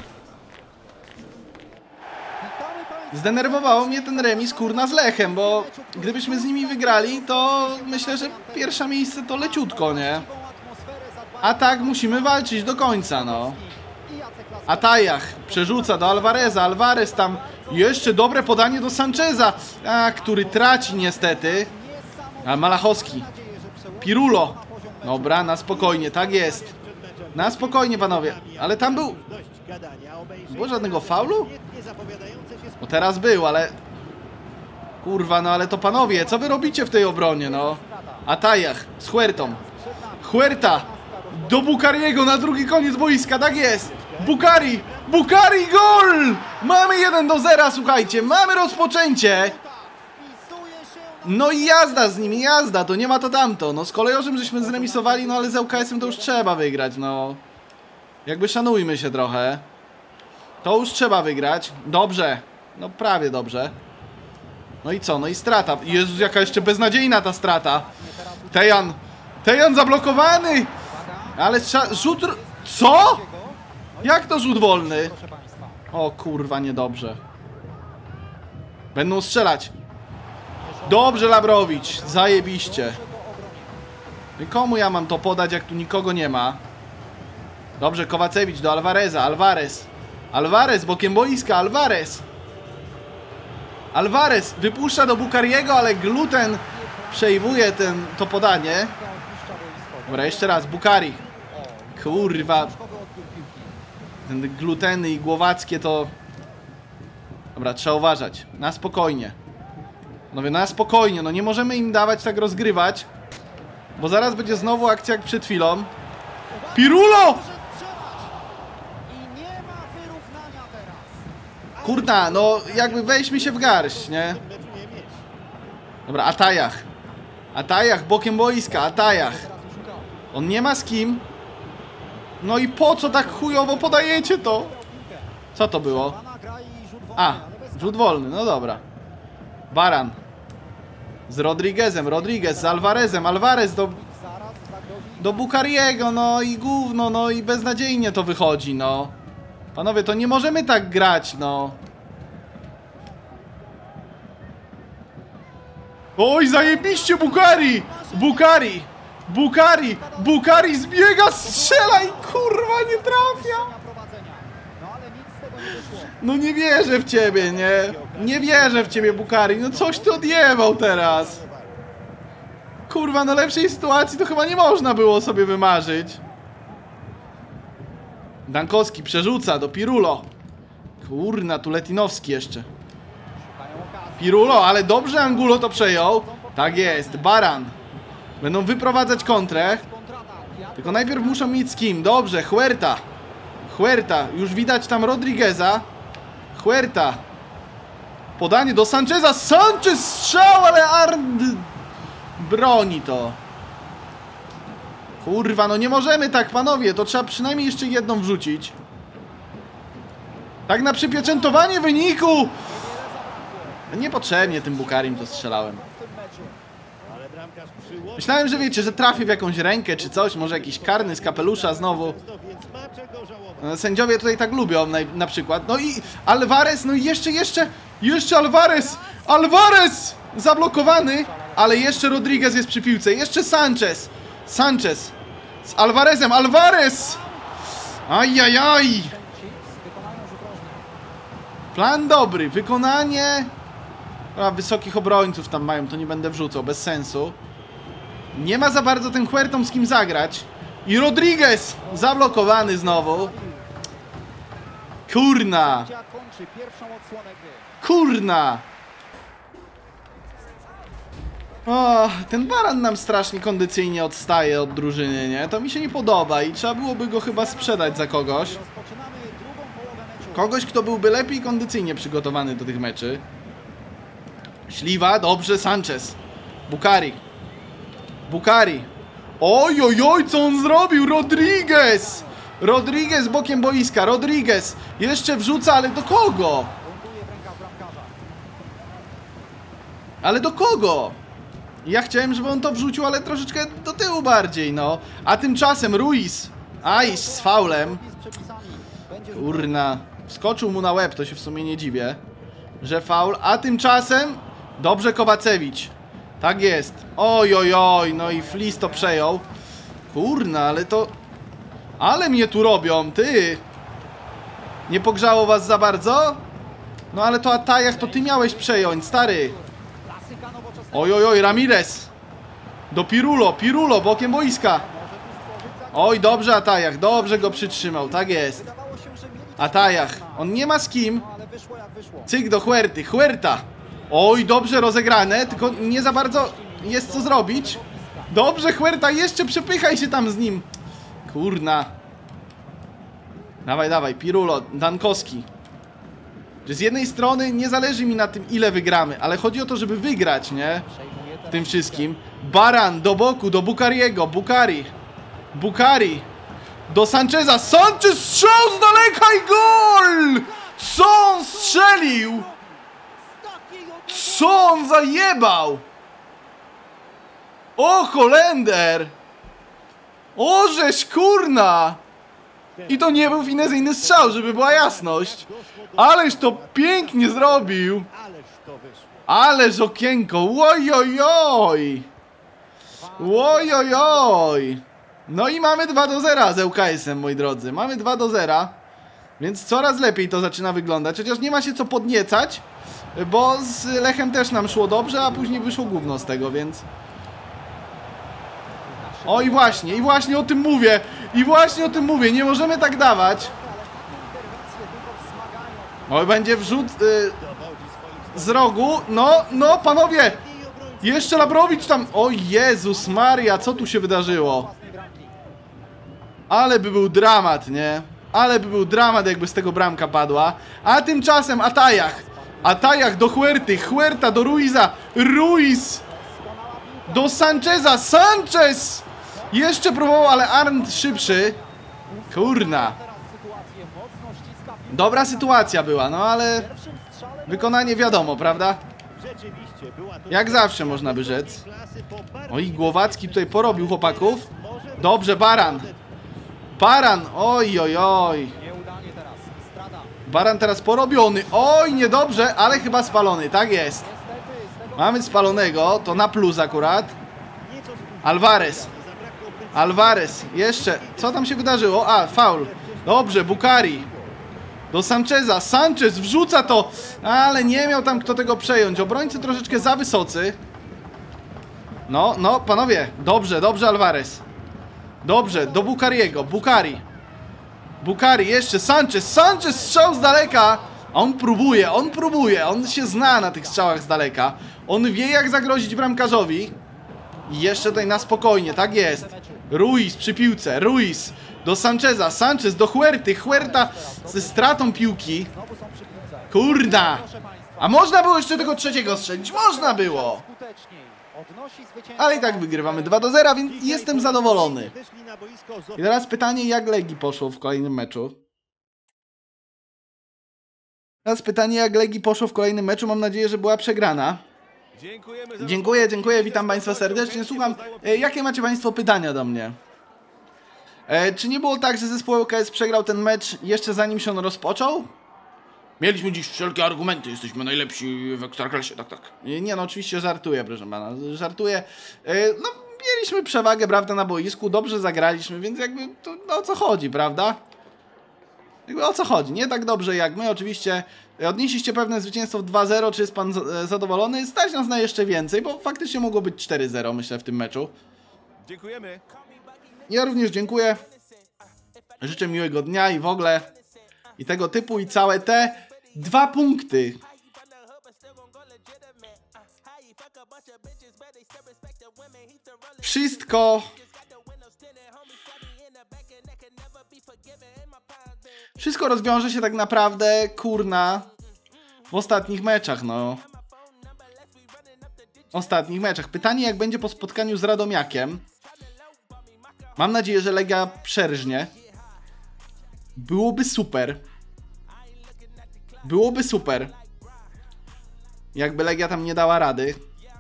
Witamy Państwa. Zdenerwowało mnie ten remis, kurna, z Lechem, bo gdybyśmy z nimi wygrali, to myślę, że pierwsze miejsce to leciutko, nie? A tak musimy walczyć do końca, no. A Tajach przerzuca do Alvareza, Alvarez tam jeszcze dobre podanie do Sancheza, który traci niestety. A Malachowski, Pirulo. Dobra, na spokojnie, tak jest. Na spokojnie, panowie. Ale tam był... Dość gadania, obejrzyj. Było żadnego faulu? Nie zapowiadające się No teraz był, ale... Kurwa, no ale to panowie, co wy robicie w tej obronie, no? A Tajach z Huertą. Huerta do Bukariego na drugi koniec boiska, tak jest. Bukari, Bukari, gol! Mamy 1-0, słuchajcie, mamy rozpoczęcie. No i jazda z nimi, jazda, to nie ma to tamto. No z Kolejorzem żeśmy zremisowali, no ale z ŁKS-em to już trzeba wygrać, no. Jakby szanujmy się trochę. To już trzeba wygrać. Dobrze, no prawie dobrze. No i co, no i strata. Jezus, jaka jeszcze beznadziejna ta strata. Tejan zablokowany. Ale rzut... Co? Jak to rzut wolny? O kurwa, niedobrze. Będą strzelać. Dobrze, Labrowicz, zajebiście. I komu ja mam to podać, jak tu nikogo nie ma? Dobrze, Kowacewicz do Alvareza, Alvarez, bokiem boiska, Alvarez wypuszcza do Bukariego, ale Gluten przejmuje to podanie. Dobra, jeszcze raz, Bukari. Kurwa. ten gluteny i głowackie to... Dobra, trzeba uważać. Na spokojnie. No na spokojnie, no nie możemy im dawać tak rozgrywać. Bo zaraz będzie znowu akcja jak przed chwilą. Pirulo! Może strzelać! I nie ma wyrównania teraz. Kurna, no jakby weźmy się w garść, nie? W tym meczu nie mieć. Dobra, Atajach. Atajach, bokiem boiska, Atajach. Teraz oszukał. On nie ma z kim. No i po co tak chujowo podajecie to? Piłkę. Co to było? Pana gra i rzut wolny, A, ale bez rzut wolny, no dobra. Baran. Z Rodriguezem, Rodriguez z Alvarezem, Alvarez do zaraz zagrozi. do Bukariego, no i gówno, no i beznadziejnie to wychodzi, no. Panowie, to nie możemy tak grać, no. Oj, zajebiście Bukari! Bukari! Bukari! Bukari zbiega, strzela i kurwa nie trafia! Prowadzenia. No ale nic z tego nie wyszło. No nie wierzę w ciebie, nie? Nie wierzę w ciebie, Bukari. No coś ty odjebał teraz. Kurwa, na lepszej sytuacji to chyba nie można było sobie wymarzyć. Dankowski przerzuca do Pirulo. Kurna, tu Letinowski jeszcze. Szukają okazji. Pirulo, ale dobrze Angulo to przejął. Tak jest, Baran. Będą wyprowadzać kontrę. Kontratak. Tylko najpierw muszą mieć z kim. Dobrze, Huerta. Huerta, już widać tam Rodrigueza. Huerta. Podanie do Sancheza. Sanchez strzał, ale Arnd broni to. Kurwa, no nie możemy tak, panowie. To trzeba przynajmniej jeszcze jedną wrzucić. Tak na przypieczętowanie wyniku. Niepotrzebnie tym Bukarim to strzelałem. W tym meczu. Ale bramkarz przyłożył. Myślałem, że wiecie, że trafię w jakąś rękę czy coś. Może jakiś karny z kapelusza znowu. Więc ma czego żałować. Sędziowie tutaj tak lubią na przykład. No i Alvarez, no i jeszcze Alvarez! Alvarez! Zablokowany, ale jeszcze Rodriguez jest przy piłce. Jeszcze Sanchez. Sanchez z Alvarezem. Alvarez! Ajajaj! Chiefs wykonają rzut rożny. Plan dobry, wykonanie. A, wysokich obrońców tam mają, to nie będę wrzucał, bez sensu. Nie ma za bardzo ten Huertą z kim zagrać. I Rodriguez! Zablokowany znowu. Kurna! Sędzia kończy pierwszą odsłonę gry. Kurna! O, ten Baran nam strasznie kondycyjnie odstaje od drużyny, nie? To mi się nie podoba i trzeba byłoby go chyba sprzedać za kogoś. Rozpoczynamy drugą połowę meczu. Kogoś, kto byłby lepiej kondycyjnie przygotowany do tych meczy. Śliwa, dobrze, Sanchez. Bukari. Bukari. Oj, oj, oj, co on zrobił? Rodriguez! Rodriguez bokiem boiska, Rodriguez. Jeszcze wrzuca, ale do kogo? Ląduje w rękach bramkarza. Ale do kogo? Ja chciałem, żeby on to wrzucił, ale troszeczkę do tyłu bardziej, no. A tymczasem Ruiz. Aj, z faulem. Z przepisami. Będzie Kurna. Wskoczył mu na łeb, to się w sumie nie dziwię, że faul. A tymczasem dobrze Kowacewicz. Tak jest. Oj, oj, oj. No i Flis to przejął. Kurna, ale to... Ale mnie tu robią, ty. Nie pogrzało was za bardzo? No ale to Atajach to ty miałeś przejąć, stary. klasyka nowoczesna. Oj, oj, oj, Ramirez. Do Pirulo, Pirulo, bokiem boiska. Może tu stworzyć zagrożenie. Oj, dobrze Atajach, dobrze go przytrzymał, tak jest. Wydawało się, że mieli Atajach, on nie ma z kim. No, ale wyszło jak wyszło. Cyk do Huerty, Huerta. Oj, dobrze rozegrane, tylko nie za bardzo jest co zrobić. Dobrze, Huerta, jeszcze przepychaj się tam z nim. Kurna. Dawaj, dawaj, Pirulo, Dankowski. Że z jednej strony nie zależy mi na tym, ile wygramy, ale chodzi o to, żeby wygrać, nie? Przejmuje teraz Tym wszystkim. Baran do boku, do Bukariego, Bukari. Bukari. Do Sancheza, Sanchez strzał z daleka i gol! Co on strzelił? Co on zajebał? O, Holender! O, żeś kurna! I to nie był finezyjny strzał, żeby była jasność. Ależ to pięknie zrobił. Ależ to wyszło. Ależ okienko, ojojoj! Ojojoj! No i mamy 2-0 z ŁKS-em, moi drodzy. Mamy 2-0, więc coraz lepiej to zaczyna wyglądać. Chociaż nie ma się co podniecać, bo z Lechem też nam szło dobrze, a później wyszło gówno z tego, więc... O i właśnie o tym mówię! I właśnie o tym mówię, nie możemy tak dawać. Oj, będzie wrzut Dowodzi swoim z rogu. No, panowie! Jeszcze Labrowicz tam... O Jezus Maria, co tu się wydarzyło? Własnej bramki. Ale by był dramat, nie? Ale by był dramat, jakby z tego bramka padła. A tymczasem Atajach. Atajach do Huerty. Huerta do Ruiza. Ruiz do Sancheza. Sanchez! Jeszcze próbował, ale Arndt szybszy. Kurna. Teraz sytuację mocno ściska piłkę. Dobra sytuacja była, no ale Pierwszym strzale wykonanie wiadomo, prawda? Rzeczywiście była to Jak zawsze można by rzec. klasy po bardzo Oj, Głowacki tutaj porobił chłopaków. może Dobrze, Baran. Baran, oj. nieudanie teraz. Strada. Baran teraz porobiony. Oj, niedobrze, ale chyba spalony, tak jest. Niestety z tego Mamy spalonego, to na plus akurat. nieco spóźniony. Alvarez. Zabrakło precyzji. Alvarez, jeszcze. Co tam się wydarzyło? A, faul. Dobrze, Bukari. Do Sancheza. Sanchez wrzuca to, ale nie miał tam kto tego przejąć. Obrońcy troszeczkę za wysocy. No, panowie. Dobrze, Alvarez. Dobrze, do Bukariego. Bukari, jeszcze Sanchez. Sanchez strzał z daleka. A on próbuje. On się zna na tych strzałach z daleka. On wie, jak zagrozić bramkarzowi. I jeszcze tutaj na spokojnie, tak jest. Ruiz przy piłce, Ruiz do Sancheza, Sanchez do Huerty, Huerta ze stratą piłki. znowu są przy piłce. Kurna! Proszę państwa. A można było jeszcze tego trzeciego strzelić, można było! Skuteczniej. Odnosi zwycięstwo. Ale i tak wygrywamy 2-0, więc jestem zadowolony. Wyszli na boisko z I teraz pytanie, jak Legii poszło w kolejnym meczu? Mam nadzieję, że była przegrana. Dziękuję, witam Państwa serdecznie. Słucham, jakie macie Państwo pytania do mnie? Czy nie było tak, że zespół ŁKS przegrał ten mecz jeszcze zanim się on rozpoczął? Mieliśmy dziś wszelkie argumenty, jesteśmy najlepsi w Ekstraklasie, tak. Nie no, oczywiście żartuję, proszę pana, żartuję. No, mieliśmy przewagę, prawda, na boisku, dobrze zagraliśmy, więc jakby to no, o co chodzi, prawda? Jakby o co chodzi, nie tak dobrze jak my, oczywiście. Odnieśliście pewne zwycięstwo w 2-0, czy jest pan zadowolony? Stać nas na jeszcze więcej, bo faktycznie mogło być 4-0, myślę, w tym meczu. Dziękujemy. Ja również dziękuję. Życzę miłego dnia i w ogóle. I tego typu, i całe te 2 punkty. Wszystko rozwiąże się tak naprawdę, kurna, w ostatnich meczach, no. Ostatnich meczach. Pytanie, jak będzie po spotkaniu z Radomiakiem. Mam nadzieję, że Legia przerżnie. Byłoby super. Jakby Legia tam nie dała rady.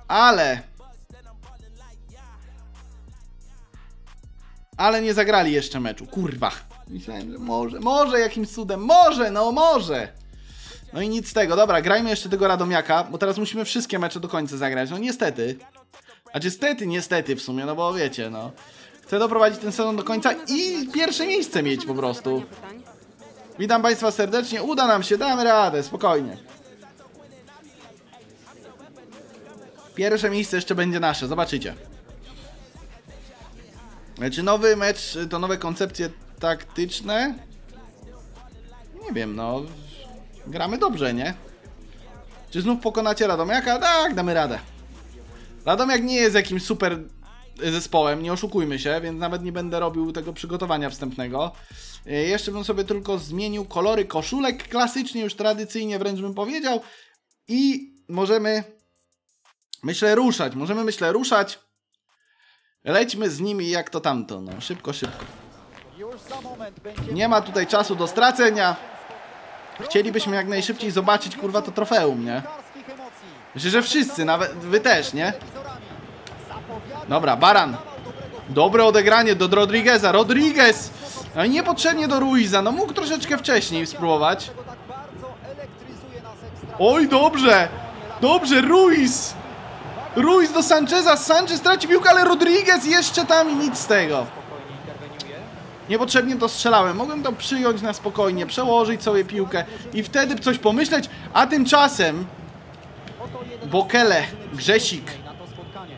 Ale nie zagrali jeszcze meczu. Kurwa. Myślałem, że może jakimś cudem. Może. No i nic z tego. Dobra, grajmy jeszcze tego Radomiaka, bo teraz musimy wszystkie mecze do końca zagrać. No niestety. Niestety w sumie, no bo wiecie, no. Chcę doprowadzić ten sezon do końca i pierwsze miejsce mieć po prostu. Witam Państwa serdecznie. Uda nam się, damy radę, spokojnie. Pierwsze miejsce jeszcze będzie nasze, zobaczycie. Czy nowy mecz to nowe koncepcje taktyczne? Nie wiem, no. Gramy dobrze, nie? Czy znów pokonacie Radomiaka? Tak, damy radę. Radomiak nie jest jakimś super zespołem, nie oszukujmy się, więc nawet nie będę robił tego przygotowania wstępnego. Jeszcze bym sobie tylko zmienił kolory koszulek, klasycznie, już tradycyjnie wręcz bym powiedział. I możemy, myślę, ruszać. Lećmy z nimi jak to tamto, no. Szybko. Już za moment będzie... Nie ma tutaj czasu do stracenia. Chcielibyśmy jak najszybciej zobaczyć, kurwa, to trofeum, nie? piłkarskich emocji. Myślę, że wszyscy, nawet wy też, nie? Telewizorami. Zapowiada Dobra, Baran. Dobre odegranie do Rodrigueza. Rodriguez! No i niepotrzebnie do Ruiza. No mógł troszeczkę wcześniej spróbować. Tego tak bardzo elektryzuje nas ekstra. Oj, dobrze, Ruiz! Ruiz do Sancheza. Sanchez traci piłkę, ale Rodriguez jeszcze tam i nic z tego. Spokojnie interweniuje. Niepotrzebnie to strzelałem. Mogłem to przyjąć na spokojnie, przełożyć sobie piłkę i wtedy coś pomyśleć, a tymczasem Oto 11 Bokele, drużyny Grzesik. na to spotkanie.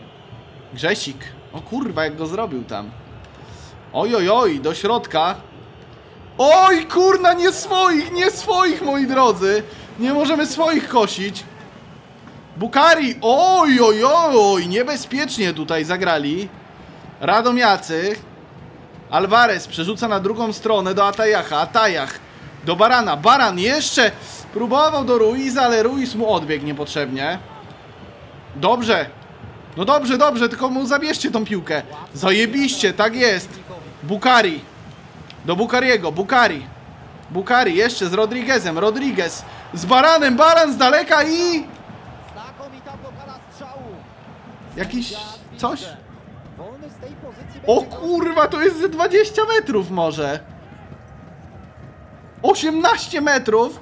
Grzesik. O kurwa, jak go zrobił tam. Oj, do środka. Oj, kurna, nie swoich, moi drodzy. Nie możemy swoich kosić. Bukari, oj, oj, oj, niebezpiecznie tutaj zagrali. Radomiacy. Alvarez przerzuca na drugą stronę do Atajacha. Atajach do Barana. Baran jeszcze próbował do Ruiza, ale Ruiz mu odbiegł niepotrzebnie. Dobrze. No dobrze, dobrze, tylko mu zabierzcie tą piłkę. Zajebiście, tak jest. Bukari. Do Bukariego, Bukari. Bukari jeszcze z Rodriguezem. Rodriguez z Baranem. Baran z daleka i... Znakomita blokada strzału. Jakiś... coś? Wolny z tej pozycji O będzie kurwa, to jest ze 20 metrów może. 18 metrów.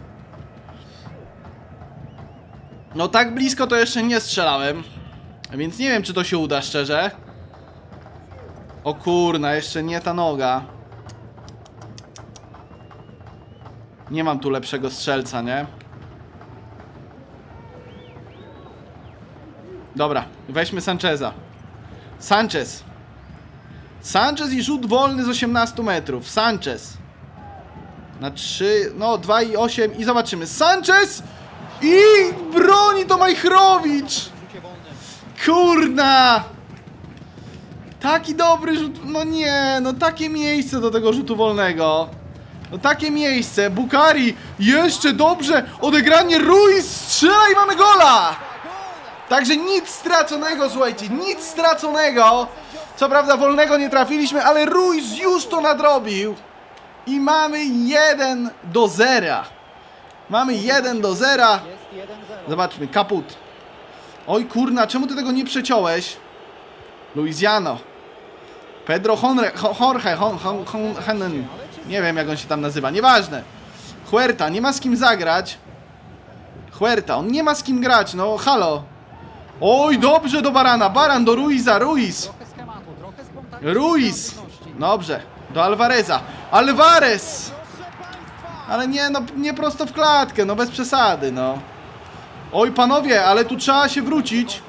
No tak blisko to jeszcze nie strzelałem. Więc nie wiem, czy to się uda, szczerze. O kurna, jeszcze nie ta noga. Nie mam tu lepszego strzelca, nie? Dobra, weźmy Sancheza. Sanchez. Sanchez i rzut wolny z 18 metrów. Sanchez. Na 3, no 2,8 i zobaczymy. Sanchez! I broni to Majchrowicz! rzucie wolnym. Kurna! Taki dobry rzut... No nie, no takie miejsce do tego rzutu wolnego. No takie miejsce. Bukari jeszcze dobrze. Odegranie Ruiz strzela i mamy gola! Także nic straconego, słuchajcie, nic straconego. Co prawda wolnego nie trafiliśmy, ale Ruiz już to nadrobił. I mamy 1-0. Mamy 1-0. Jest 1-0. Zobaczmy, kaput. Oj kurna, czemu ty tego nie przeciąłeś? Luiziano. Pedro Jorge Henen. Nie wiem, jak on się tam nazywa, nieważne. Huerta, nie ma z kim zagrać. Huerta, on nie ma z kim grać, no halo. Oj, dobrze do Barana, Baran do Ruiza, Ruiz. Trochę schematu, trochę spontaniczności. Ruiz. Dobrze, do Alvareza. Alvarez. Ale nie, no nie prosto w klatkę, no bez przesady, no. Oj, panowie, ale tu trzeba się wrócić.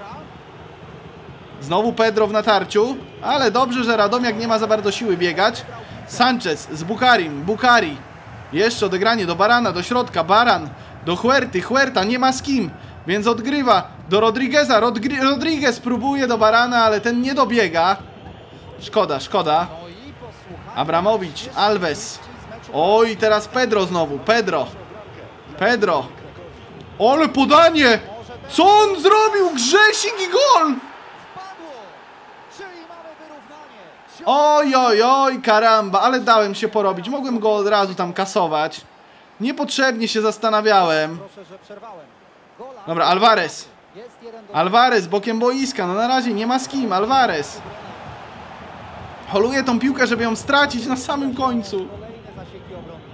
Znowu Pedro w natarciu. Ale dobrze, że Radomiak nie ma za bardzo siły biegać. Sanchez z Bukarim. Bukari. Jeszcze odegranie do Barana, do środka. Baran do Huerty. Huerta nie ma z kim, więc odgrywa do Rodrigueza. Rodriguez próbuje do Barana, ale ten nie dobiega. Szkoda, szkoda. No i posłuchajcie. Abramowicz, Alves. Oj, teraz Pedro znowu. Pedro. Pedro. Ale podanie! Co on zrobił? Grzesik i gol! Padło. Czyli mamy wyrównanie. Oj, oj, oj, karamba, ale dałem się porobić. Mogłem go od razu tam kasować. Niepotrzebnie się zastanawiałem. Proszę, że przerwałem. Gola. Dobra, Alvarez. Jest 1-0. Alvarez bokiem boiska. No na razie nie ma z kim. Alvarez. Holuje tą piłkę, żeby ją stracić na samym końcu. Kolejne zasieki obronne.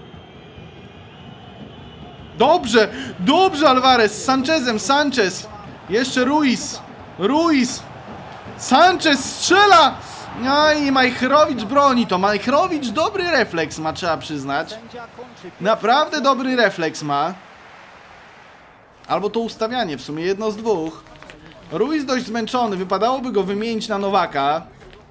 Dobrze, dobrze Alvarez z Sanchezem, Sanchez. Jeszcze Ruiz. Ruiz. Sanchez strzela. No i Majchrowicz broni to. Majchrowicz dobry refleks ma, trzeba przyznać. Sędzia kończy. Naprawdę dobry refleks ma. Albo to ustawianie, w sumie jedno z dwóch. Ruiz dość zmęczony, wypadałoby go wymienić na Nowaka.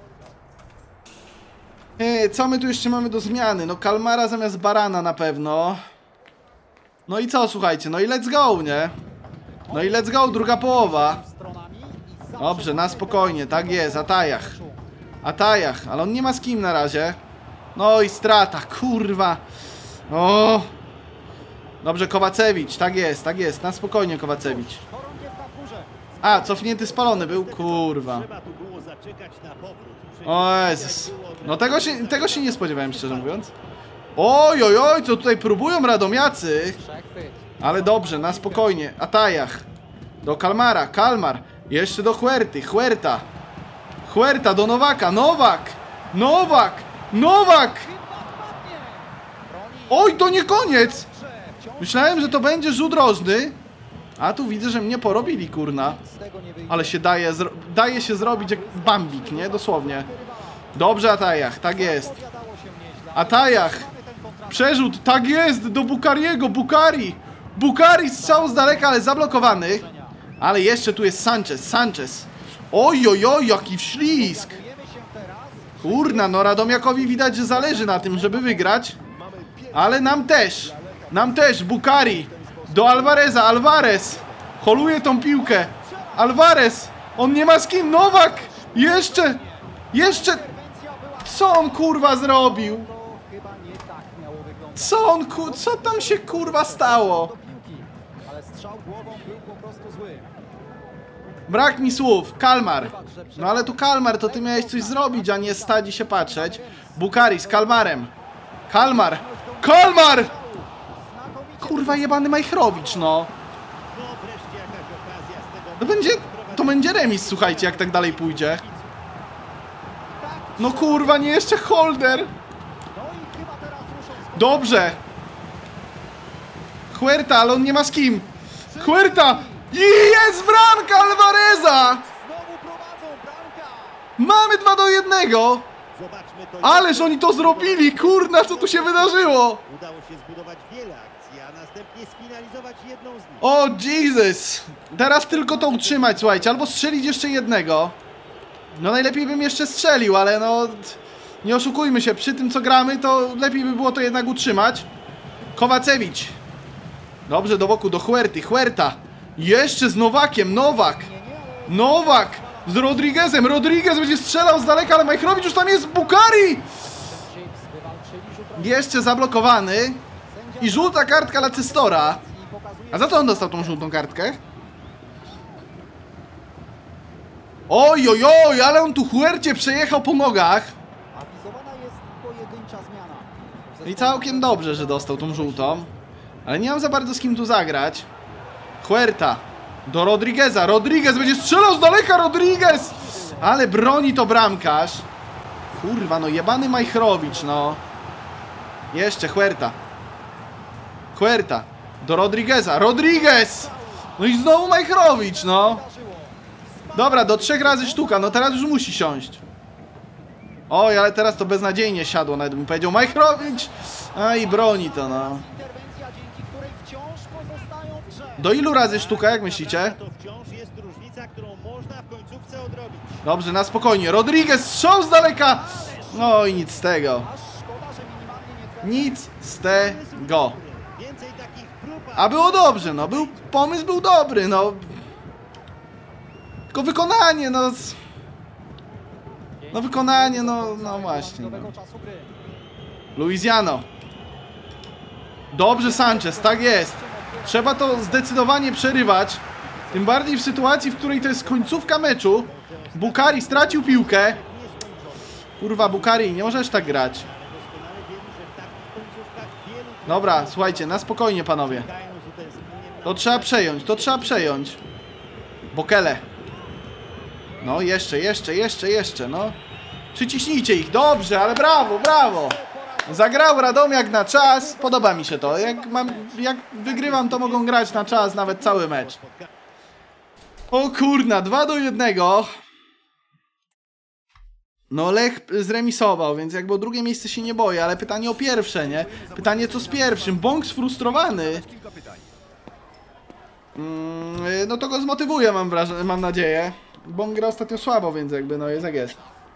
Co my tu jeszcze mamy do zmiany? No Kalmara zamiast Barana na pewno. No i co, słuchajcie, no i let's go, nie? No i let's go, druga połowa. Stronami i zawsze Dobrze, na spokojnie, tak jest, Atajach. Atajach, ale on nie ma z kim na razie. No i strata, kurwa. O. Dobrze, Kowacewicz, tak jest, na spokojnie Kowacewicz. chorągiewka w górze. A, cofnięty spalony był, kurwa. Trzeba tu było zaczekać na powrót. O Jezus. No tego się nie spodziewałem, szczerze mówiąc. Oj, oj, oj, co tutaj próbują Radomiacy. Przechwyt. Ale dobrze, na spokojnie. Atajach. Do Kalmara, Kalmar. Jeszcze do Huerty, Huerta. Huerta do Nowaka, Nowak. Nowak, Nowak. Oj, to nie koniec. Myślałem, że to będzie rzut rożny. A tu widzę, że mnie porobili, kurna. Z tego nie wyjdzie. Ale się daje się zrobić jak Bambik, nie? Dosłownie. Dobrze, Atajach, tak jest. Opowiadało się nieźle. Atajach. Mamy ten kontrakt. Przerzut, tak jest, do Bukariego, Bukari. Bukari strzał z daleka, ale zablokowany. Ale jeszcze tu jest Sanchez, Sanchez. Oj, oj, oj, jaki wślizg. Dowiadujemy się teraz, Kurna, no Radomiakowi widać, że zależy na tym, żeby wygrać. Ale nam też, Bukari. Do Alvareza, Alvarez. Holuje tą piłkę. Alvarez, on nie ma z kim, Nowak. Jeszcze. Co on kurwa zrobił? To chyba nie tak miało wyglądać. Co tam się kurwa stało? Do piłki, ale strzał głową był po prostu zły. Brak mi słów, Kalmar. No ale tu Kalmar, to ty miałeś coś zrobić, a nie stać i się patrzeć. Bukari z Kalmarem. Kalmar! Znakomicie. Kurwa jebany Majchrowicz, no. No wreszcie jakaś okazja z tego... To będzie remis, słuchajcie, jak tak dalej pójdzie. No kurwa, nie jeszcze Holder. No i chyba teraz ruszą z Dobrze. Huerta, ale on nie ma z kim. Huerta! I jest bramka Alvareza! Znowu prowadzą, bramka! Mamy 2-1. Zobaczmy to... Ależ oni to zrobili, kurna, co tu się wydarzyło? Udało się zbudować wiele akcji, a następnie sfinalizować jedną z nich. O Jesus! Teraz tylko to utrzymać, słuchajcie, albo strzelić jeszcze jednego. No najlepiej bym jeszcze strzelił, ale no... Nie oszukujmy się, przy tym co gramy, to lepiej by było to jednak utrzymać. Kowacewicz. Dobrze, do boku, do Huerty, Huerta. Jeszcze z Nowakiem, Nowak! Z Rodriguezem, Rodriguez będzie strzelał z daleka, ale Majchrowicz już tam jest, Bukari! Chiefs wywalczyli rzut Jeszcze zablokowany. I żółta kartka dla Cestora. i pokazuje, A za co on dostał tą żółtą kartkę? Oj, ale on tu Huercie przejechał po nogach. awizowana jest pojedyncza zmiana. I całkiem dobrze, że dostał tą żółtą. Ale nie mam za bardzo z kim tu zagrać. Huerta. Do Rodrigueza. Rodriguez będzie strzelał z daleka, Rodriguez! Ale broni to bramkarz. Kurwa, no jebany Majchrowicz, no. Jeszcze Huerta. Huerta. Do Rodrigueza. Rodriguez! No i znowu Majchrowicz, no. Dobra, do 3 razy sztuka, no teraz już musi siąść. Oj, ale teraz to beznadziejnie siadło, nawet bym powiedział. Majchrowicz! A i broni to, no. Interwencja, dzięki której wciąż pozostają w grze. Do ilu razy sztuka, jak myślicie? To wciąż jest różnica, którą można w końcówce odrobić. Dobrze, na spokojnie. Rodriguez, strzał z daleka! No i nic z tego. Aż szkoda, że minimalnie nie Nic z tego. Więcej takich prób, A było dobrze, no. Pomysł był dobry, no. Tylko wykonanie, no. No wykonanie, no właśnie. No. nowego czasu gry. Luizjano. Dobrze, Sanchez, tak jest. Trzeba to zdecydowanie przerywać. Tym bardziej w sytuacji, w której to jest końcówka meczu. Bukari stracił piłkę. Kurwa, Bukari, nie możesz tak grać. doskonale wiemy, że w takich końcówkach wielu Dobra, słuchajcie, na spokojnie, panowie. czekają z utęsknieniem na To trzeba przejąć. Bokele. No, jeszcze, no. Przyciśnijcie ich, dobrze, ale brawo. Zagrał Radomiak na czas, podoba mi się to. Jak wygrywam, to mogą grać na czas, nawet cały mecz. O kurna, 2-1. No Lech zremisował, więc jakby o drugie miejsce się nie boję, ale pytanie o pierwsze, nie? Pytanie co z pierwszym? Bąk sfrustrowany. No to go zmotywuje, mam nadzieję. Bąk gra ostatnio słabo, więc jakby no jest jak jest.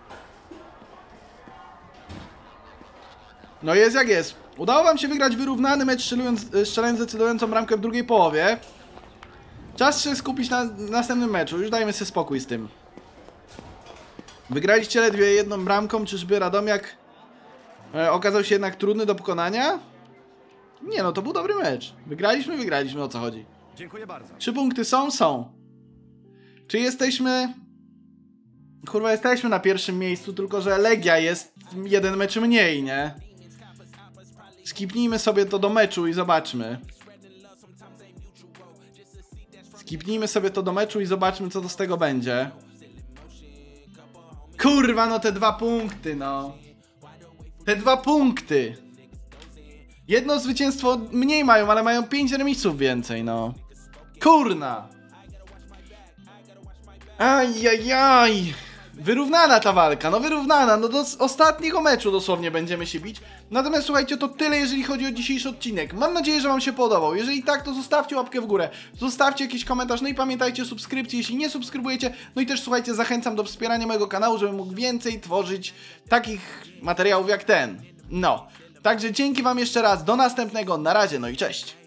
No jest jak jest. Udało wam się wygrać wyrównany mecz, strzelając decydującą bramkę w drugiej połowie. Czas się skupić na następnym meczu, już dajmy sobie spokój z tym. Wygraliście ledwie jedną bramką, czyżby Radomiak okazał się jednak trudny do pokonania? Nie no, to był dobry mecz. Wygraliśmy, o co chodzi. Dziękuję bardzo. 3 punkty są. Czy jesteśmy... Kurwa, jesteśmy na pierwszym miejscu, tylko że Legia jest jeden mecz mniej, nie? Skipnijmy sobie to do meczu i zobaczmy. Co to z tego będzie. Kurwa, no te 2 punkty, no. Te 2 punkty. Jedno zwycięstwo mniej mają, ale mają 5 remisów więcej, no. Kurna. Ajajaj. Wyrównana ta walka, no wyrównana, no do ostatniego meczu dosłownie będziemy się bić. Natomiast słuchajcie, to tyle jeżeli chodzi o dzisiejszy odcinek. Mam nadzieję, że wam się podobał. Jeżeli tak, to zostawcie łapkę w górę, zostawcie jakiś komentarz, no i pamiętajcie subskrypcji, jeśli nie subskrybujecie. No i też słuchajcie, zachęcam do wspierania mojego kanału, żebym mógł więcej tworzyć takich materiałów jak ten. No. Także dzięki wam jeszcze raz, do następnego, na razie, no i cześć.